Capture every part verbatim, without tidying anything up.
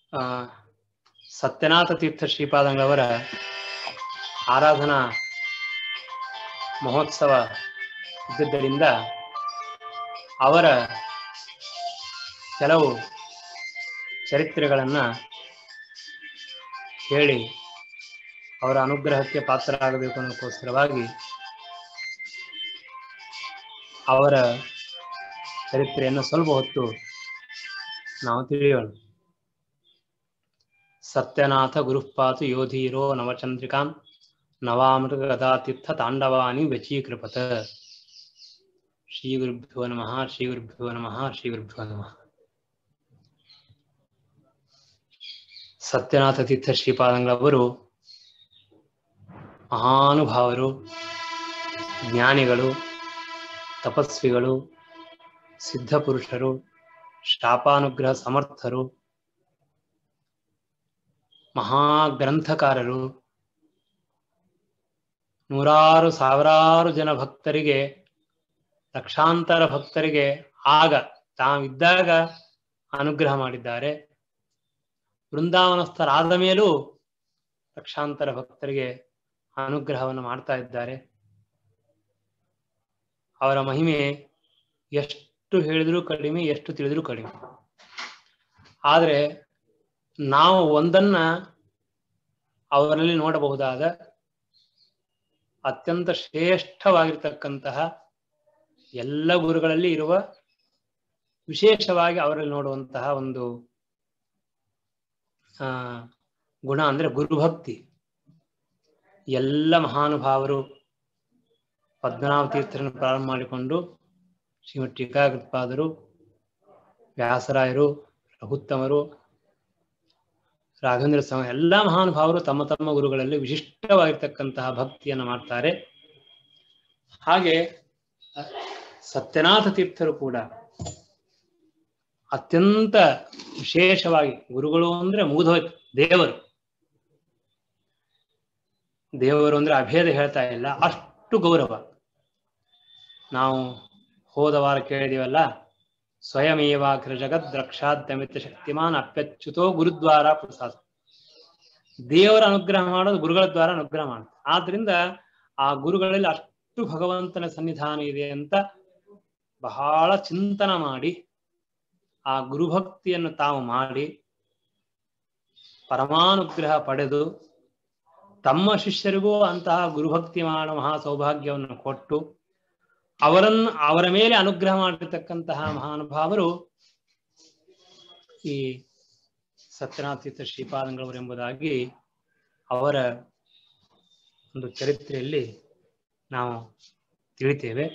ಆ ಸತ್ಯನಾಥ ತೀರ್ಥ ಶ್ರೀಪಾದಂಗಳವರ ಆರಾಧನಾ ಮಹೋತ್ಸವ ಇದ್ದುದರಿಂದ ಅವರ ಕೆಲವು ಚರಿತ್ರೆಗಳನ್ನು ಹೇಳಿ ಅವರ ಅನುಗ್ರಹಕ್ಕೆ ಪಾತ್ರರಾಗಬೇಕು ಅನ್ನೋಕ್ಕೋಸ್ಕರವಾಗಿ ಅವರ ಚರಿತ್ರೆಯನ್ನು ಸ್ವಲ್ಪ ಹೊತ್ತು ನಾವು ತಿಳಿಯೋಣ. ಸತ್ಯನಾಥ ಗುರುಪಾತು ಯೋಧೀರೋ ನವಚಂದ್ರಿಕಾಂ ನವಾಮೃತ ಗದಾತೀರ್ಥ ತಾಂಡವಾನಿ ವ್ಯಚೀಕೃಪತ. ಶ್ರೀ ಗುರುಭ್ಯೋ ನಮಃ ಶ್ರೀ ಗುರುಭ್ಯೋ ನಮಃ ಶ್ರೀ ಗುರುಭ್ಯೋ ನಮಃ. ಸತ್ಯನಾಥ ತೀರ್ಥ ಶ್ರೀಪಾದಂಗಳವರು ಮಹಾನುಭಾವರು, ಜ್ಞಾನಿಗಳು, ತಪಸ್ವಿಗಳು, ಸಿದ್ಧಪುರುಷರು, ಶಾಪಾನುಗ್ರಹ ಸಮರ್ಥರು, ಮಹಾಗ್ರಂಥಕಾರರು, ನೂರಾರು ಸಾವಿರಾರು ಜನ ಭಕ್ತರಿಗೆ, ಲಕ್ಷಾಂತರ ಭಕ್ತರಿಗೆ ಆಗ ತಾವಿದ್ದಾಗ ಅನುಗ್ರಹ ಮಾಡಿದ್ದಾರೆ. ವೃಂದಾವನಸ್ಥರಾದ ಮೇಲೂ ಲಕ್ಷಾಂತರ ಭಕ್ತರಿಗೆ ಅನುಗ್ರಹವನ್ನು ಮಾಡ್ತಾ ಇದ್ದಾರೆ. ಅವರ ಮಹಿಮೆ ಎಷ್ಟು ಹೇಳಿದ್ರೂ ಕಡಿಮೆ, ಎಷ್ಟು ತಿಳಿದ್ರೂ ಕಡಿಮೆ. ಆದರೆ ನಾವು ಒಂದನ್ನ ಅವರಲ್ಲಿ ನೋಡಬಹುದಾದ ಅತ್ಯಂತ ಶ್ರೇಷ್ಠವಾಗಿರ್ತಕ್ಕಂತಹ ಎಲ್ಲ ಗುರುಗಳಲ್ಲಿ ಇರುವ ವಿಶೇಷವಾಗಿ ಅವರಲ್ಲಿ ನೋಡುವಂತಹ ಒಂದು ಆ ಗುಣ ಅಂದ್ರೆ ಗುರುಭಕ್ತಿ. ಎಲ್ಲ ಮಹಾನುಭಾವರು ಪದ್ಮನಾಭ ತೀರ್ಥರನ್ನು ಪ್ರಾರಂಭ ಮಾಡಿಕೊಂಡು ಶ್ರೀಮಠ್ ಟೀಕಾಕೃತ್ಪಾದರು, ವ್ಯಾಸರಾಯರು, ರಘುತ್ತಮರು, ರಾಘವೇಂದ್ರ ಸ್ವಾಮಿ ಎಲ್ಲ ಮಹಾನುಭಾವರು ತಮ್ಮ ತಮ್ಮ ಗುರುಗಳಲ್ಲಿ ವಿಶಿಷ್ಟವಾಗಿರ್ತಕ್ಕಂತಹ ಭಕ್ತಿಯನ್ನು ಮಾಡ್ತಾರೆ. ಹಾಗೆ ಸತ್ಯನಾಥ ತೀರ್ಥರು ಕೂಡ ಅತ್ಯಂತ ವಿಶೇಷವಾಗಿ, ಗುರುಗಳು ಅಂದ್ರೆ ಮುಗಿದೋಯ್ತು, ದೇವರು ದೇವರು ಅಂದ್ರೆ ಅಭೇದ ಹೇಳ್ತಾ ಇಲ್ಲ, ಅಷ್ಟು ಗೌರವ. ನಾವು ಹೋದ ವಾರ ಕೇಳಿದೀವಲ್ಲ, ಸ್ವಯಮೇವಾಗ್ರ ಜಗದ್ ರಕ್ಷಾದ್ಯಮಿತ ಶಕ್ತಿಮಾನ್ ಅಪ್ಯಚ್ಯುತೋ ಗುರುದ್ವಾರ ಪ್ರಸಾದ. ದೇವರ ಅನುಗ್ರಹ ಮಾಡೋದು ಗುರುಗಳ ದ್ವಾರ ಅನುಗ್ರಹ ಮಾಡುತ್ತೆ. ಆದ್ರಿಂದ ಆ ಗುರುಗಳಲ್ಲಿ ಅಷ್ಟು ಭಗವಂತನ ಸನ್ನಿಧಾನ ಇದೆ ಅಂತ ಬಹಳ ಚಿಂತನ ಮಾಡಿ ಆ ಗುರುಭಕ್ತಿಯನ್ನು ತಾವು ಮಾಡಿ ಪರಮಾನುಗ್ರಹ ಪಡೆದು ತಮ್ಮ ಶಿಷ್ಯರಿಗೂ ಅಂತಹ ಗುರುಭಕ್ತಿ ಮಾಡೋ ಮಹಾ ಸೌಭಾಗ್ಯವನ್ನು ಕೊಟ್ಟು ಅವರನ್ನು ಅವರ ಮೇಲೆ ಅನುಗ್ರಹ ಮಾಡಿರ್ತಕ್ಕಂತಹ ಮಹಾನುಭಾವರು ಈ ಸತ್ಯನಾಥ ತೀರ್ಥ ಶ್ರೀಪಾದಂಗಳವರು ಎಂಬುದಾಗಿ ಅವರ ಒಂದು ಚರಿತ್ರೆಯಲ್ಲಿ ನಾವು ತಿಳಿತೇವೆ.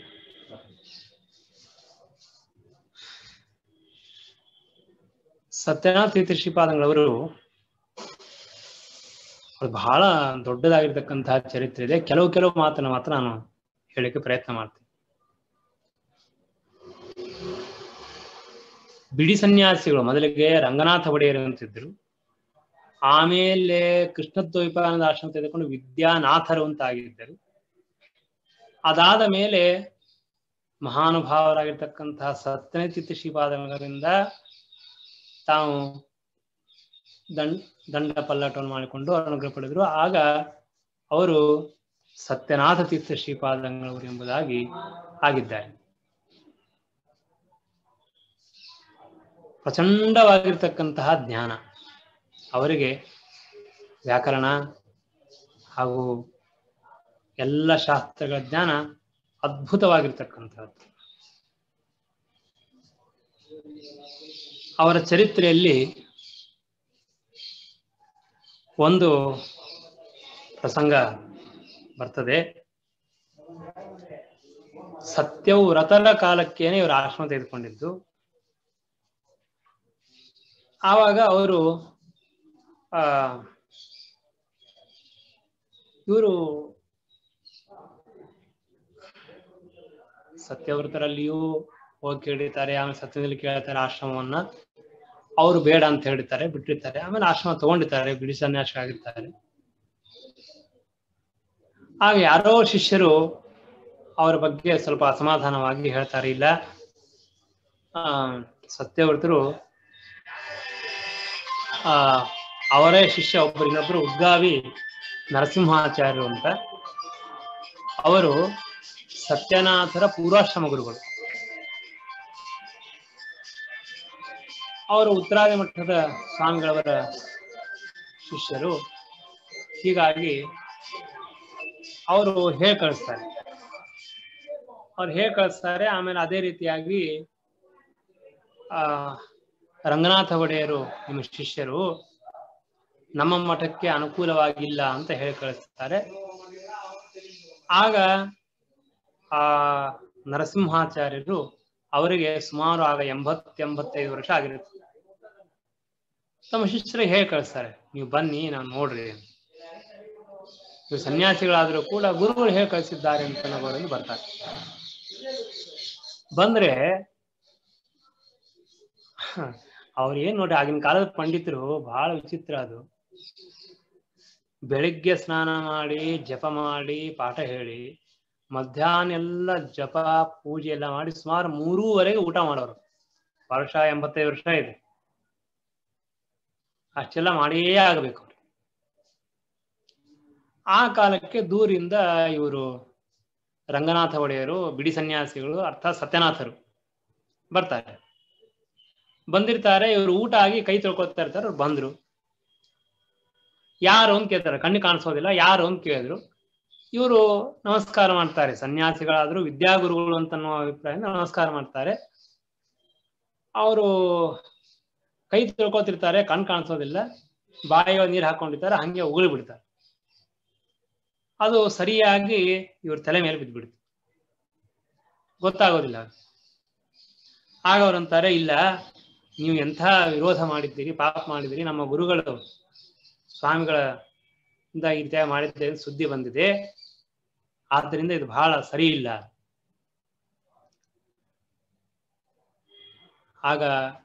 ಸತ್ಯನಾಥ ತೀರ್ಥ ಶ್ರೀಪಾದಂಗಳವರು ಬಹಳ ದೊಡ್ಡದಾಗಿರ್ತಕ್ಕಂತಹ ಚರಿತ್ರೆ ಇದೆ. ಕೆಲವು ಕೆಲವು ಮಾತನ್ನು ಮಾತ್ರ ನಾನು ಹೇಳಕ್ಕೆ ಪ್ರಯತ್ನ ಮಾಡ್ತೀನಿ. ಬಿಡಿ ಸನ್ಯಾಸಿಗಳು ಮೊದಲಿಗೆ ರಂಗನಾಥ ಒಡೆಯರು ಅಂತಿದ್ರು. ಆಮೇಲೆ ಕೃಷ್ಣದ್ವೈಪಾನಂದ ಆಶ್ರಮ ತೆಗೆದುಕೊಂಡು ವಿದ್ಯಾನಾಥರು ಅಂತ ಆಗಿದ್ದರು. ಅದಾದ ಮೇಲೆ ಮಹಾನುಭಾವರಾಗಿರ್ತಕ್ಕಂತಹ ಸತ್ಯನಾಥ ತೀರ್ಥ ಶ್ರೀಪಾದಂಗಳರಿಂದ ತಾವು ದಂಡ ದಂಡ ಪಲ್ಲಟವನ್ನು ಮಾಡಿಕೊಂಡು ಅನುಗ್ರಹ ಪಡೆದರು. ಆಗ ಅವರು ಸತ್ಯನಾಥ ತೀರ್ಥ ಶ್ರೀಪಾದಂಗಳವರು ಎಂಬುದಾಗಿ ಆಗಿದ್ದಾರೆ. ಪ್ರಚಂಡವಾಗಿರ್ತಕ್ಕಂತಹ ಜ್ಞಾನ ಅವರಿಗೆ, ವ್ಯಾಕರಣ ಹಾಗೂ ಎಲ್ಲ ಶಾಸ್ತ್ರಗಳ ಜ್ಞಾನ ಅದ್ಭುತವಾಗಿರ್ತಕ್ಕಂಥದ್ದು. ಅವರ ಚರಿತ್ರೆಯಲ್ಲಿ ಒಂದು ಪ್ರಸಂಗ ಬರ್ತದೆ. ಸತ್ಯವು ವ್ರತರ ಕಾಲಕ್ಕೇನೆ ಇವರು ಆಶ್ರಮ ತೆಗೆದುಕೊಂಡಿದ್ದು. ಆವಾಗ ಅವರು ಆ ಇವರು ಸತ್ಯವ್ರತರಲ್ಲಿಯೂ ಹೋಗಿ ಕೇಳಿರ್ತಾರೆ, ಆಮೇಲೆ ಸತ್ಯದಲ್ಲಿ ಕೇಳ್ತಾರೆ ಆಶ್ರಮವನ್ನ. ಅವರು ಬೇಡ ಅಂತ ಹೇಳಿರ್ತಾರೆ, ಬಿಟ್ಟಿರ್ತಾರೆ. ಆಮೇಲೆ ಆಶ್ರಮ ತಗೊಂಡಿರ್ತಾರೆ, ಬಿಡಿ ಸನ್ಯಾಸ ಆಗಿರ್ತಾರೆ. ಆಗ ಯಾರೋ ಶಿಷ್ಯರು ಅವರ ಬಗ್ಗೆ ಸ್ವಲ್ಪ ಅಸಮಾಧಾನವಾಗಿ ಹೇಳ್ತಾರೆ, ಇಲ್ಲ ಆ ಸತ್ಯವ್ರತರು ಆ ಅವರೇ ಶಿಷ್ಯ ಒಬ್ಬರು, ಇನ್ನೊಬ್ರು ಉದ್ಗಾವಿ ನರಸಿಂಹಾಚಾರ್ಯರು ಅಂತ. ಅವರು ಸತ್ಯನಾಥರ ಪೂರ್ವಾಶ್ರಮ ಗುರುಗಳು. ಅವರು ಉತ್ತರಾದಿ ಮಠದ ಸ್ವಾಮಿಗಳವರ ಶಿಷ್ಯರು. ಹೀಗಾಗಿ ಅವರು ಹೇಳಿ ಕಳಿಸ್ತಾರೆ ಅವ್ರು ಹೇಳಿ ಕಳಿಸ್ತಾರೆ ಆಮೇಲೆ ಅದೇ ರೀತಿಯಾಗಿ ಆ ರಂಗನಾಥ ಒಡೆಯರು ನಿಮ್ಮ ಶಿಷ್ಯರು ನಮ್ಮ ಮಠಕ್ಕೆ ಅನುಕೂಲವಾಗಿಲ್ಲ ಅಂತ ಹೇಳಿ ಕಳಿಸ್ತಾರೆ. ಆಗ ಆ ನರಸಿಂಹಾಚಾರ್ಯರು ಅವರಿಗೆ ಸುಮಾರು ಆಗ ಎಂಬತ್ ಎಂಬತ್ತೈದು ವರ್ಷ ಆಗಿರುತ್ತೆ. ತಮ್ಮ ಶಿಷ್ಯರಿಗೆ ಹೇಳಿ ಕಳಿಸ್ತಾರೆ, ನೀವು ಬನ್ನಿ ನಾನು ನೋಡ್ರಿ. ನೀವು ಸನ್ಯಾಸಿಗಳಾದ್ರೂ ಕೂಡ ಗುರುಗಳು ಹೇಳಿ ಕಳಿಸಿದ್ದಾರೆ ಅಂತ ನಗೋರಲ್ಲಿ ಬರ್ತಾರೆ. ಬಂದ್ರೆ ಅವ್ರು ಏನ್ ನೋಡ್ರಿ, ಆಗಿನ ಕಾಲದ ಪಂಡಿತರು ಬಹಳ ವಿಚಿತ್ರ. ಅದು ಬೆಳಿಗ್ಗೆ ಸ್ನಾನ ಮಾಡಿ ಜಪ ಮಾಡಿ ಪಾಠ ಹೇಳಿ ಮಧ್ಯಾಹ್ನ ಎಲ್ಲ ಜಪ ಪೂಜೆ ಎಲ್ಲ ಮಾಡಿ ಸುಮಾರು ಮೂರೂವರೆಗೆ ಊಟ ಮಾಡೋರು. ವರ್ಷ ಎಂಬತ್ತೈದು ವರ್ಷ ಇದೆ, ಅಷ್ಟೆಲ್ಲ ಮಾಡಿಯೇ ಆಗಬೇಕು. ಆ ಕಾಲಕ್ಕೆ ದೂರಿಂದ ಇವರು ರಂಗನಾಥ ಒಡೆಯರು ಬಿಡಿ ಸನ್ಯಾಸಿಗಳು ಅರ್ಥಾತ್ ಸತ್ಯನಾಥರು ಬರ್ತಾರೆ. ಬಂದಿರ್ತಾರೆ, ಇವರು ಊಟ ಆಗಿ ಕೈ ತೊಳ್ಕೊತಾ ಇರ್ತಾರೆ. ಅವ್ರು ಬಂದ್ರು, ಯಾರು ಅಂತ ಕೇಳ್ತಾರೆ, ಕಣ್ಣು ಕಾಣಿಸೋದಿಲ್ಲ, ಯಾರು ಅಂತ ಕೇಳಿದ್ರು. ಇವರು ನಮಸ್ಕಾರ ಮಾಡ್ತಾರೆ. ಸನ್ಯಾಸಿಗಳಾದ್ರು ವಿದ್ಯಾಗುರುಗಳು ಅಂತ ಅನ್ನೋ ಅಭಿಪ್ರಾಯದಿಂದ ನಮಸ್ಕಾರ ಮಾಡ್ತಾರೆ. ಅವರು ಕೈ ತೊಳ್ಕೊತಿರ್ತಾರೆ, ಕಣ್ ಕಾಣಿಸೋದಿಲ್ಲ, ಬಾಯಿಗೆ ನೀರು ಹಾಕೊಂಡಿರ್ತಾರೆ, ಹಂಗೆ ಉಗುಳಿ ಬಿಡ್ತಾರೆ. ಅದು ಸರಿಯಾಗಿ ಇವ್ರ ತಲೆ ಮೇಲೆ ಬಿದ್ದುಬಿಡ್ತು, ಗೊತ್ತಾಗೋದಿಲ್ಲ. ಆಗ ಅವ್ರಂತಾರೆ, ಇಲ್ಲ ನೀವು ಎಂಥ ವಿರೋಧ ಮಾಡಿದ್ದೀರಿ, ಪಾಪ ಮಾಡಿದ್ದೀರಿ, ನಮ್ಮ ಗುರುಗಳು ಸ್ವಾಮಿಗಳ ಇಂದ ಈ ರೀತಿಯಾಗಿ ಮಾಡಿದ್ದೆ ಸುದ್ದಿ ಬಂದಿದೆ, ಆದ್ದರಿಂದ ಇದು ಬಹಳ ಸರಿ ಇಲ್ಲ. ಆಗ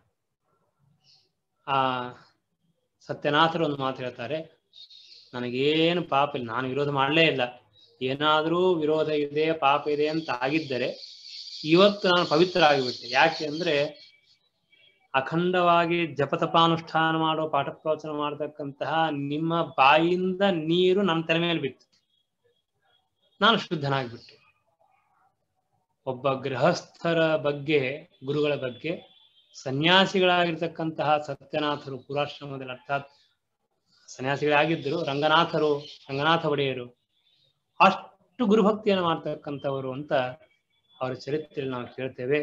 ಆ ಸತ್ಯನಾಥರು ಒಂದು ಮಾತು ಹೇಳ್ತಾರೆ, ನನಗೇನು ಪಾಪ ಇಲ್ಲ, ನಾನು ವಿರೋಧ ಮಾಡಲೇ ಇಲ್ಲ. ಏನಾದರೂ ವಿರೋಧ ಇದೆ ಪಾಪ ಇದೆ ಅಂತ ಆಗಿದ್ದರೆ ಇವತ್ತು ನಾನು ಪವಿತ್ರ ಆಗಿಬಿಟ್ಟೆ. ಯಾಕೆ ಅಂದ್ರೆ ಅಖಂಡವಾಗಿ ಜಪತಪಾನುಷ್ಠಾನ ಮಾಡೋ ಪಾಠ ಪ್ರವಚನ ಮಾಡತಕ್ಕಂತಹ ನಿಮ್ಮ ಬಾಯಿಂದ ನೀರು ನನ್ನ ತಲೆ ಮೇಲೆ ಬಿತ್ತು, ನಾನು ಶುದ್ಧನಾಗ್ಬಿಟ್ಟೆ. ಒಬ್ಬ ಗೃಹಸ್ಥರ ಬಗ್ಗೆ, ಗುರುಗಳ ಬಗ್ಗೆ ಸನ್ಯಾಸಿಗಳಾಗಿರ್ತಕ್ಕಂತಹ ಸತ್ಯನಾಥರು ಪೂರ್ವಾಶ್ರಮದಲ್ಲಿ, ಅರ್ಥಾತ್ ಸನ್ಯಾಸಿಗಳಾಗಿದ್ದರು ರಂಗನಾಥರು, ರಂಗನಾಥ ಒಡೆಯರು ಅಷ್ಟು ಗುರುಭಕ್ತಿಯನ್ನು ಮಾಡ್ತಕ್ಕಂಥವರು ಅಂತ ಅವರ ಚರಿತ್ರೆಯಲ್ಲಿ ನಾವು ಕೇಳ್ತೇವೆ.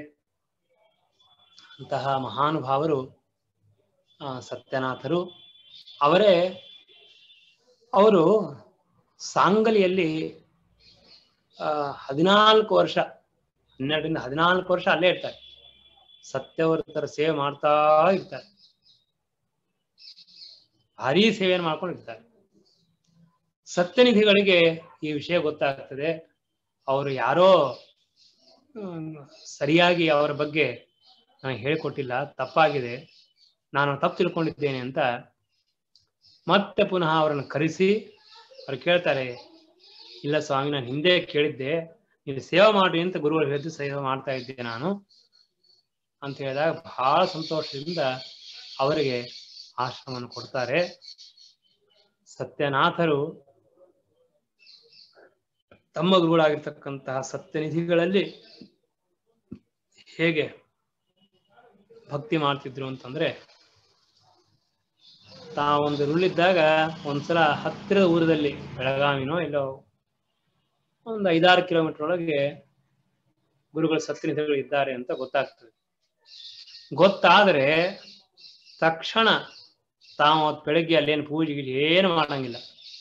ಅಂತಹ ಮಹಾನುಭಾವರು ಸತ್ಯನಾಥರು. ಅವರೇ ಅವರು ಸಾಂಗಲಿಯಲ್ಲಿ ಆ ಹದಿನಾಲ್ಕು ವರ್ಷ ಹನ್ನೆರಡರಿಂದ ಹದಿನಾಲ್ಕು ವರ್ಷ ಅಲ್ಲೇ ಇರ್ತಾರೆ. ಸತ್ಯವರ್ತರ ಸೇವೆ ಮಾಡ್ತಾ ಇರ್ತಾರೆ, ಭಾರೀ ಸೇವೆಯನ್ನು ಮಾಡ್ಕೊಂಡಿರ್ತಾರೆ. ಸತ್ಯನಿಧಿಗಳಿಗೆ ಈ ವಿಷಯ ಗೊತ್ತಾಗ್ತದೆ. ಅವರು ಯಾರೋ ಸರಿಯಾಗಿ ಅವರ ಬಗ್ಗೆ ನನಗೆ ಹೇಳಿಕೊಟ್ಟಿಲ್ಲ, ತಪ್ಪಾಗಿದೆ, ನಾನು ತಪ್ಪು ತಿಳ್ಕೊಂಡಿದ್ದೇನೆ ಅಂತ ಮತ್ತೆ ಪುನಃ ಅವರನ್ನು ಕರೆಸಿ ಅವ್ರು ಕೇಳ್ತಾರೆ, ಇಲ್ಲ ಸ್ವಾಮಿ, ನಾನು ಹಿಂದೆ ಕೇಳಿದ್ದೆ, ನೀವು ಸೇವೆ ಮಾಡಿ ಅಂತ ಗುರುಗಳು ಹೇಳಿದ್ದು ಸೇವೆ ಮಾಡ್ತಾ ಇದ್ದೆ ನಾನು ಅಂತ ಹೇಳಿದಾಗ ಬಹಳ ಸಂತೋಷದಿಂದ ಅವರಿಗೆ ಆಶ್ರಮವನ್ನು ಕೊಡ್ತಾರೆ. ಸತ್ಯನಾಥರು ತಮ್ಮ ಗುರುಗಳಾಗಿರ್ತಕ್ಕಂತಹ ಸತ್ಯನಿಧಿಗಳಲ್ಲಿ ಹೇಗೆ ಭಕ್ತಿ ಮಾಡ್ತಿದ್ರು ಅಂತಂದ್ರೆ, ತಾವೊಂದು ರುಳ್ಳಿದ್ದಾಗ ಒಂದ್ಸಲ ಹತ್ತಿರದ ಊರದಲ್ಲಿ ಬೆಳಗಾವಿನೋ ಇಲ್ಲೋ ಒಂದು ಐದಾರು ಕಿಲೋಮೀಟರ್ ಒಳಗೆ ಗುರುಗಳು ಸತ್ಯನಿಧಿಗಳು ಇದ್ದಾರೆ ಅಂತ ಗೊತ್ತಾಗ್ತದೆ. ಗೊತ್ತಾದ್ರೆ ತಕ್ಷಣ ತಾವು ಬೆಳಗ್ಗೆ ಅಲ್ಲೇನು ಪೂಜೆಗೆ ಏನು ಮಾಡಂಗಿಲ್ಲ.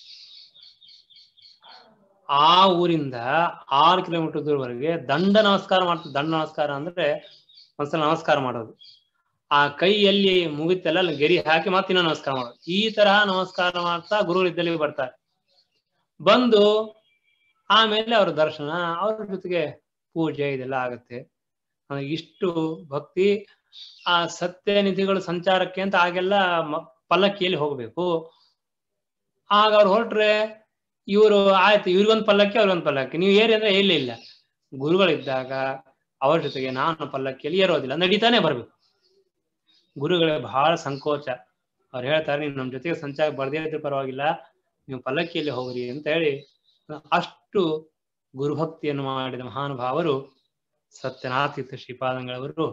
ಆ ಊರಿಂದ ಆರು ಕಿಲೋಮೀಟರ್ ದೂರವರೆಗೆ ದಂಡ ನಮಸ್ಕಾರ ಮಾಡ್ತಾರೆ. ದಂಡ ನಮಸ್ಕಾರ ಅಂದ್ರೆ ಒಂದ್ಸಲ ನಮಸ್ಕಾರ ಮಾಡೋದು, ಆ ಕೈಯಲ್ಲಿ ಮುಗಿತೆಲ್ಲ ಅಲ್ಲಿ ಗೆರಿ ಹಾಕಿ ಮತ್ತೆ ಇನ್ನೂ ನಮಸ್ಕಾರ ಮಾಡೋದು. ಈ ತರಹ ನಮಸ್ಕಾರ ಮಾಡ್ತಾ ಗುರುಗಳು ಇದ್ದಲ್ಲಿ ಬರ್ತಾರೆ. ಬಂದು ಆಮೇಲೆ ಅವ್ರ ದರ್ಶನ, ಅವ್ರ ಜೊತೆಗೆ ಪೂಜೆ ಇದೆಲ್ಲ ಆಗುತ್ತೆ. ಇಷ್ಟು ಭಕ್ತಿ. ಆ ಸತ್ಯನಿಧಿಗಳು ಸಂಚಾರಕ್ಕೆ ಅಂತ ಆಗೆಲ್ಲ ಪಲ್ಲಕ್ಕಿಯಲ್ಲಿ ಹೋಗ್ಬೇಕು. ಆಗ ಅವ್ರು ಹೊರಟ್ರೆ ಇವರು ಆಯ್ತು, ಇವ್ರಿಗೊಂದು ಪಲ್ಲಕ್ಕಿ ಅವ್ರಿಗೊಂದು ಪಲ್ಲಕ್ಕಿ, ನೀವು ಏರಿ ಅಂದ್ರೆ ಇಲ್ಲ ಇಲ್ಲ, ಗುರುಗಳಿದ್ದಾಗ ಅವ್ರ ಜೊತೆಗೆ ನಾನು ಪಲ್ಲಕ್ಕಿಯಲ್ಲಿ ಏರೋದಿಲ್ಲ, ನಡೀತಾನೆ ಬರ್ಬೇಕು. ಗುರುಗಳೇ ಬಹಳ ಸಂಕೋಚ. ಅವ್ರು ಹೇಳ್ತಾರೆ, ನೀವು ನಮ್ಮ ಜೊತೆಗೆ ಸಂಚಾರ ಬರ್ದೇ ಇದ್ರೂ ಪರವಾಗಿಲ್ಲ, ನೀವು ಪಲ್ಲಕ್ಕಿಯಲ್ಲಿ ಹೋಗ್ರಿ ಅಂತ ಹೇಳಿ ಅಷ್ಟು ಗುರುಭಕ್ತಿಯನ್ನು ಮಾಡಿದ ಮಹಾನುಭಾವರು ಸತ್ಯನಾಥೀರ್ಥ ಶ್ರೀಪಾದಂಗಳವರು.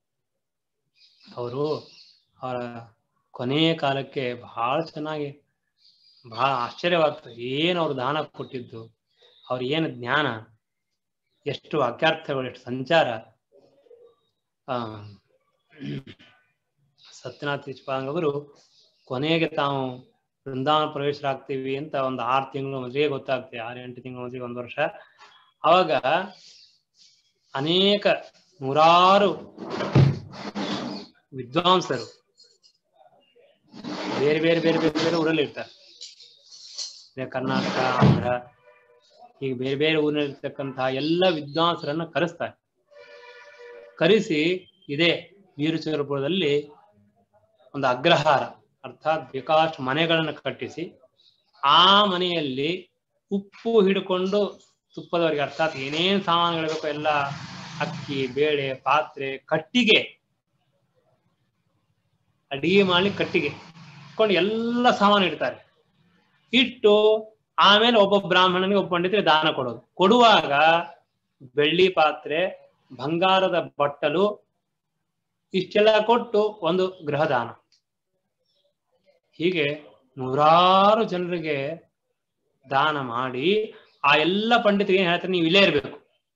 ಅವರು ಅವರ ಕೊನೆಯ ಕಾಲಕ್ಕೆ ಬಹಳ ಚೆನ್ನಾಗಿ ಬಹಳ ಆಶ್ಚರ್ಯವಾಗ್ತದೆ. ಏನು ಅವರು ದಾನ ಕೊಟ್ಟಿದ್ದು, ಅವ್ರ ಏನು ಜ್ಞಾನ, ಎಷ್ಟು ವಾಕ್ಯಾರ್ಥಗಳು, ಎಷ್ಟು ಸಂಚಾರ. ಆ ಸತ್ಯನಾಥ ಶ್ರೀಪಾದಂಗಳವರು ಕೊನೆಗೆ ತಾವು ವೃಂದಾವನ ಪ್ರವೇಶರಾಗ್ತೀವಿ ಅಂತ ಒಂದು ಆರು ತಿಂಗಳು ಮೊದಲಿಗೆ ಗೊತ್ತಾಗ್ತದೆ, ಆರು ಎಂಟು ತಿಂಗಳು ಮೊದಲಿಗೆ ಒಂದು ವರ್ಷ. ಅವಾಗ ಅನೇಕ ನೂರಾರು ವಿದ್ವಾಂಸರು ಬೇರೆ ಬೇರೆ ಬೇರೆ ಬೇರೆ ಬೇರೆ ಊರಲ್ಲಿ ಇರ್ತಾರೆ. ಕರ್ನಾಟಕ, ಆಂಧ್ರ, ಈಗ ಬೇರೆ ಬೇರೆ ಊರಿನಲ್ಲಿರ್ತಕ್ಕಂತಹ ಎಲ್ಲ ವಿದ್ವಾಂಸರನ್ನ ಕರೆಸ್ತಾರೆ. ಕರೆಸಿ ಇದೇ ವೀರಚಂದ್ರಪುರದಲ್ಲಿ ಒಂದು ಅಗ್ರಹಾರ ಅರ್ಥಾತ್ ಬೇಕಾಷ್ಟು ಮನೆಗಳನ್ನು ಕಟ್ಟಿಸಿ, ಆ ಮನೆಯಲ್ಲಿ ಉಪ್ಪು ಹಿಡ್ಕೊಂಡು ತುಪ್ಪದವರೆಗೆ ಅರ್ಥಾತ್ ಏನೇನು ಸಾಮಾನುಗಳು ಬೇಕೋ ಎಲ್ಲ ಅಕ್ಕಿ, ಬೇಳೆ, ಪಾತ್ರೆ, ಕಟ್ಟಿಗೆ, ಅಡಿಗೆ ಮಾಡಿ ಕಟ್ಟಿಗೆ ಕೊಂಡು ಎಲ್ಲ ಸಾಮಾನು ಇಡ್ತಾರೆ. ಇಟ್ಟು ಆಮೇಲೆ ಒಬ್ಬ ಬ್ರಾಹ್ಮಣನಿಗೆ ಒಬ್ಬ ಪಂಡಿತರಿಗೆ ದಾನ ಕೊಡೋದು. ಕೊಡುವಾಗ ಬೆಳ್ಳಿ ಪಾತ್ರೆ, ಬಂಗಾರದ ಬಟ್ಟಲು ಇಷ್ಟೆಲ್ಲ ಕೊಟ್ಟು ಒಂದು ಗೃಹದಾನ. ಹೀಗೆ ನೂರಾರು ಜನರಿಗೆ ದಾನ ಮಾಡಿ ಆ ಎಲ್ಲ ಪಂಡಿತರಿಗೆ ಏನ್ ಹೇಳ್ತಾರೆ, ನೀವು ಇಲ್ಲೇ ಇರಬೇಕು,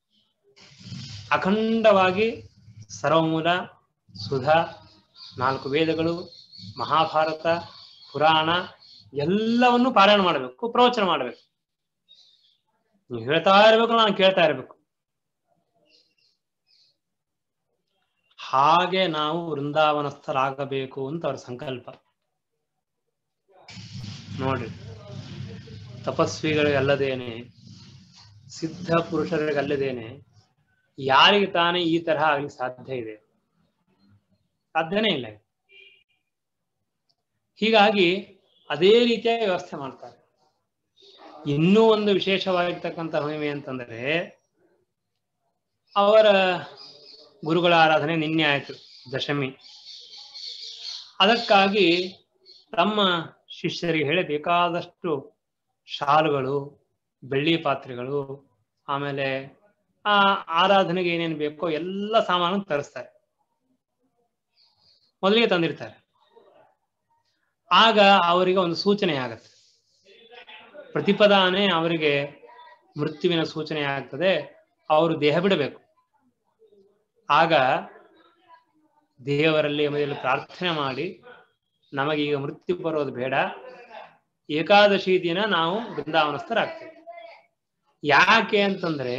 ಅಖಂಡವಾಗಿ ಸರ್ವಮೂಲ, ಸುಧಾ, ನಾಲ್ಕು ವೇದಗಳು, ಮಹಾಭಾರತ, ಪುರಾಣ ಎಲ್ಲವನ್ನು ಪಾರಾಯಣ ಮಾಡಬೇಕು, ಪ್ರವಚನ ಮಾಡಬೇಕು. ನೀವು ಹೇಳ್ತಾ ಇರ್ಬೇಕು, ನಾನು ಕೇಳ್ತಾ ಇರ್ಬೇಕು. ಹಾಗೆ ನಾವು ವೃಂದಾವನಸ್ಥರಾಗಬೇಕು ಅಂತ ಅವ್ರ ಸಂಕಲ್ಪ. ನೋಡ್ರಿ, ತಪಸ್ವಿಗಳಿಗಲ್ಲದೇನೆ, ಸಿದ್ಧ ಪುರುಷರಿಗಲ್ಲದೇನೆ ಯಾರಿಗೆ ತಾನೇ ಈ ತರಹ ಆಗ್ಲಿಕ್ಕೆ ಸಾಧ್ಯ ಇದೆ? ಸಾಧ್ಯನೇ ಇಲ್ಲ. ಹೀಗಾಗಿ ಅದೇ ರೀತಿಯಾಗಿ ವ್ಯವಸ್ಥೆ ಮಾಡ್ತಾರೆ. ಇನ್ನೂ ಒಂದು ವಿಶೇಷವಾಗಿರ್ತಕ್ಕಂಥ ಮಹಿಮೆ ಅಂತಂದ್ರೆ, ಅವರ ಗುರುಗಳ ಆರಾಧನೆ ನಿನ್ನೆ ಆಯ್ತು, ದಶಮಿ. ಅದಕ್ಕಾಗಿ ತಮ್ಮ ಶಿಷ್ಯರಿಗೆ ಹೇಳಿ ಬೇಕಾದಷ್ಟು ಶಾಲುಗಳು, ಬೆಳ್ಳಿ ಪಾತ್ರೆಗಳು, ಆಮೇಲೆ ಆ ಆರಾಧನೆಗೆ ಏನೇನು ಬೇಕೋ ಎಲ್ಲ ಸಾಮಾನು ತರಿಸ್ತಾರೆ, ಮೊದಲಿಗೆ ತಂದಿರ್ತಾರೆ. ಆಗ ಅವರಿಗೆ ಒಂದು ಸೂಚನೆ ಆಗತ್ತೆ, ಪ್ರತಿಪದಾನೆ ಅವರಿಗೆ ಮೃತ್ಯುವಿನ ಸೂಚನೆ ಆಗ್ತದೆ, ಅವರು ದೇಹ ಬಿಡಬೇಕು. ಆಗ ದೇವರಲ್ಲಿ ಮೊದಲು ಪ್ರಾರ್ಥನೆ ಮಾಡಿ, ನಮಗೀಗ ಮೃತ್ಯು ಬರೋದು ಬೇಡ, ಏಕಾದಶಿ ದಿನ ನಾವು ವೃಂದಾವನಸ್ಥರಾಗ್ತೇವೆ. ಯಾಕೆ ಅಂತಂದ್ರೆ,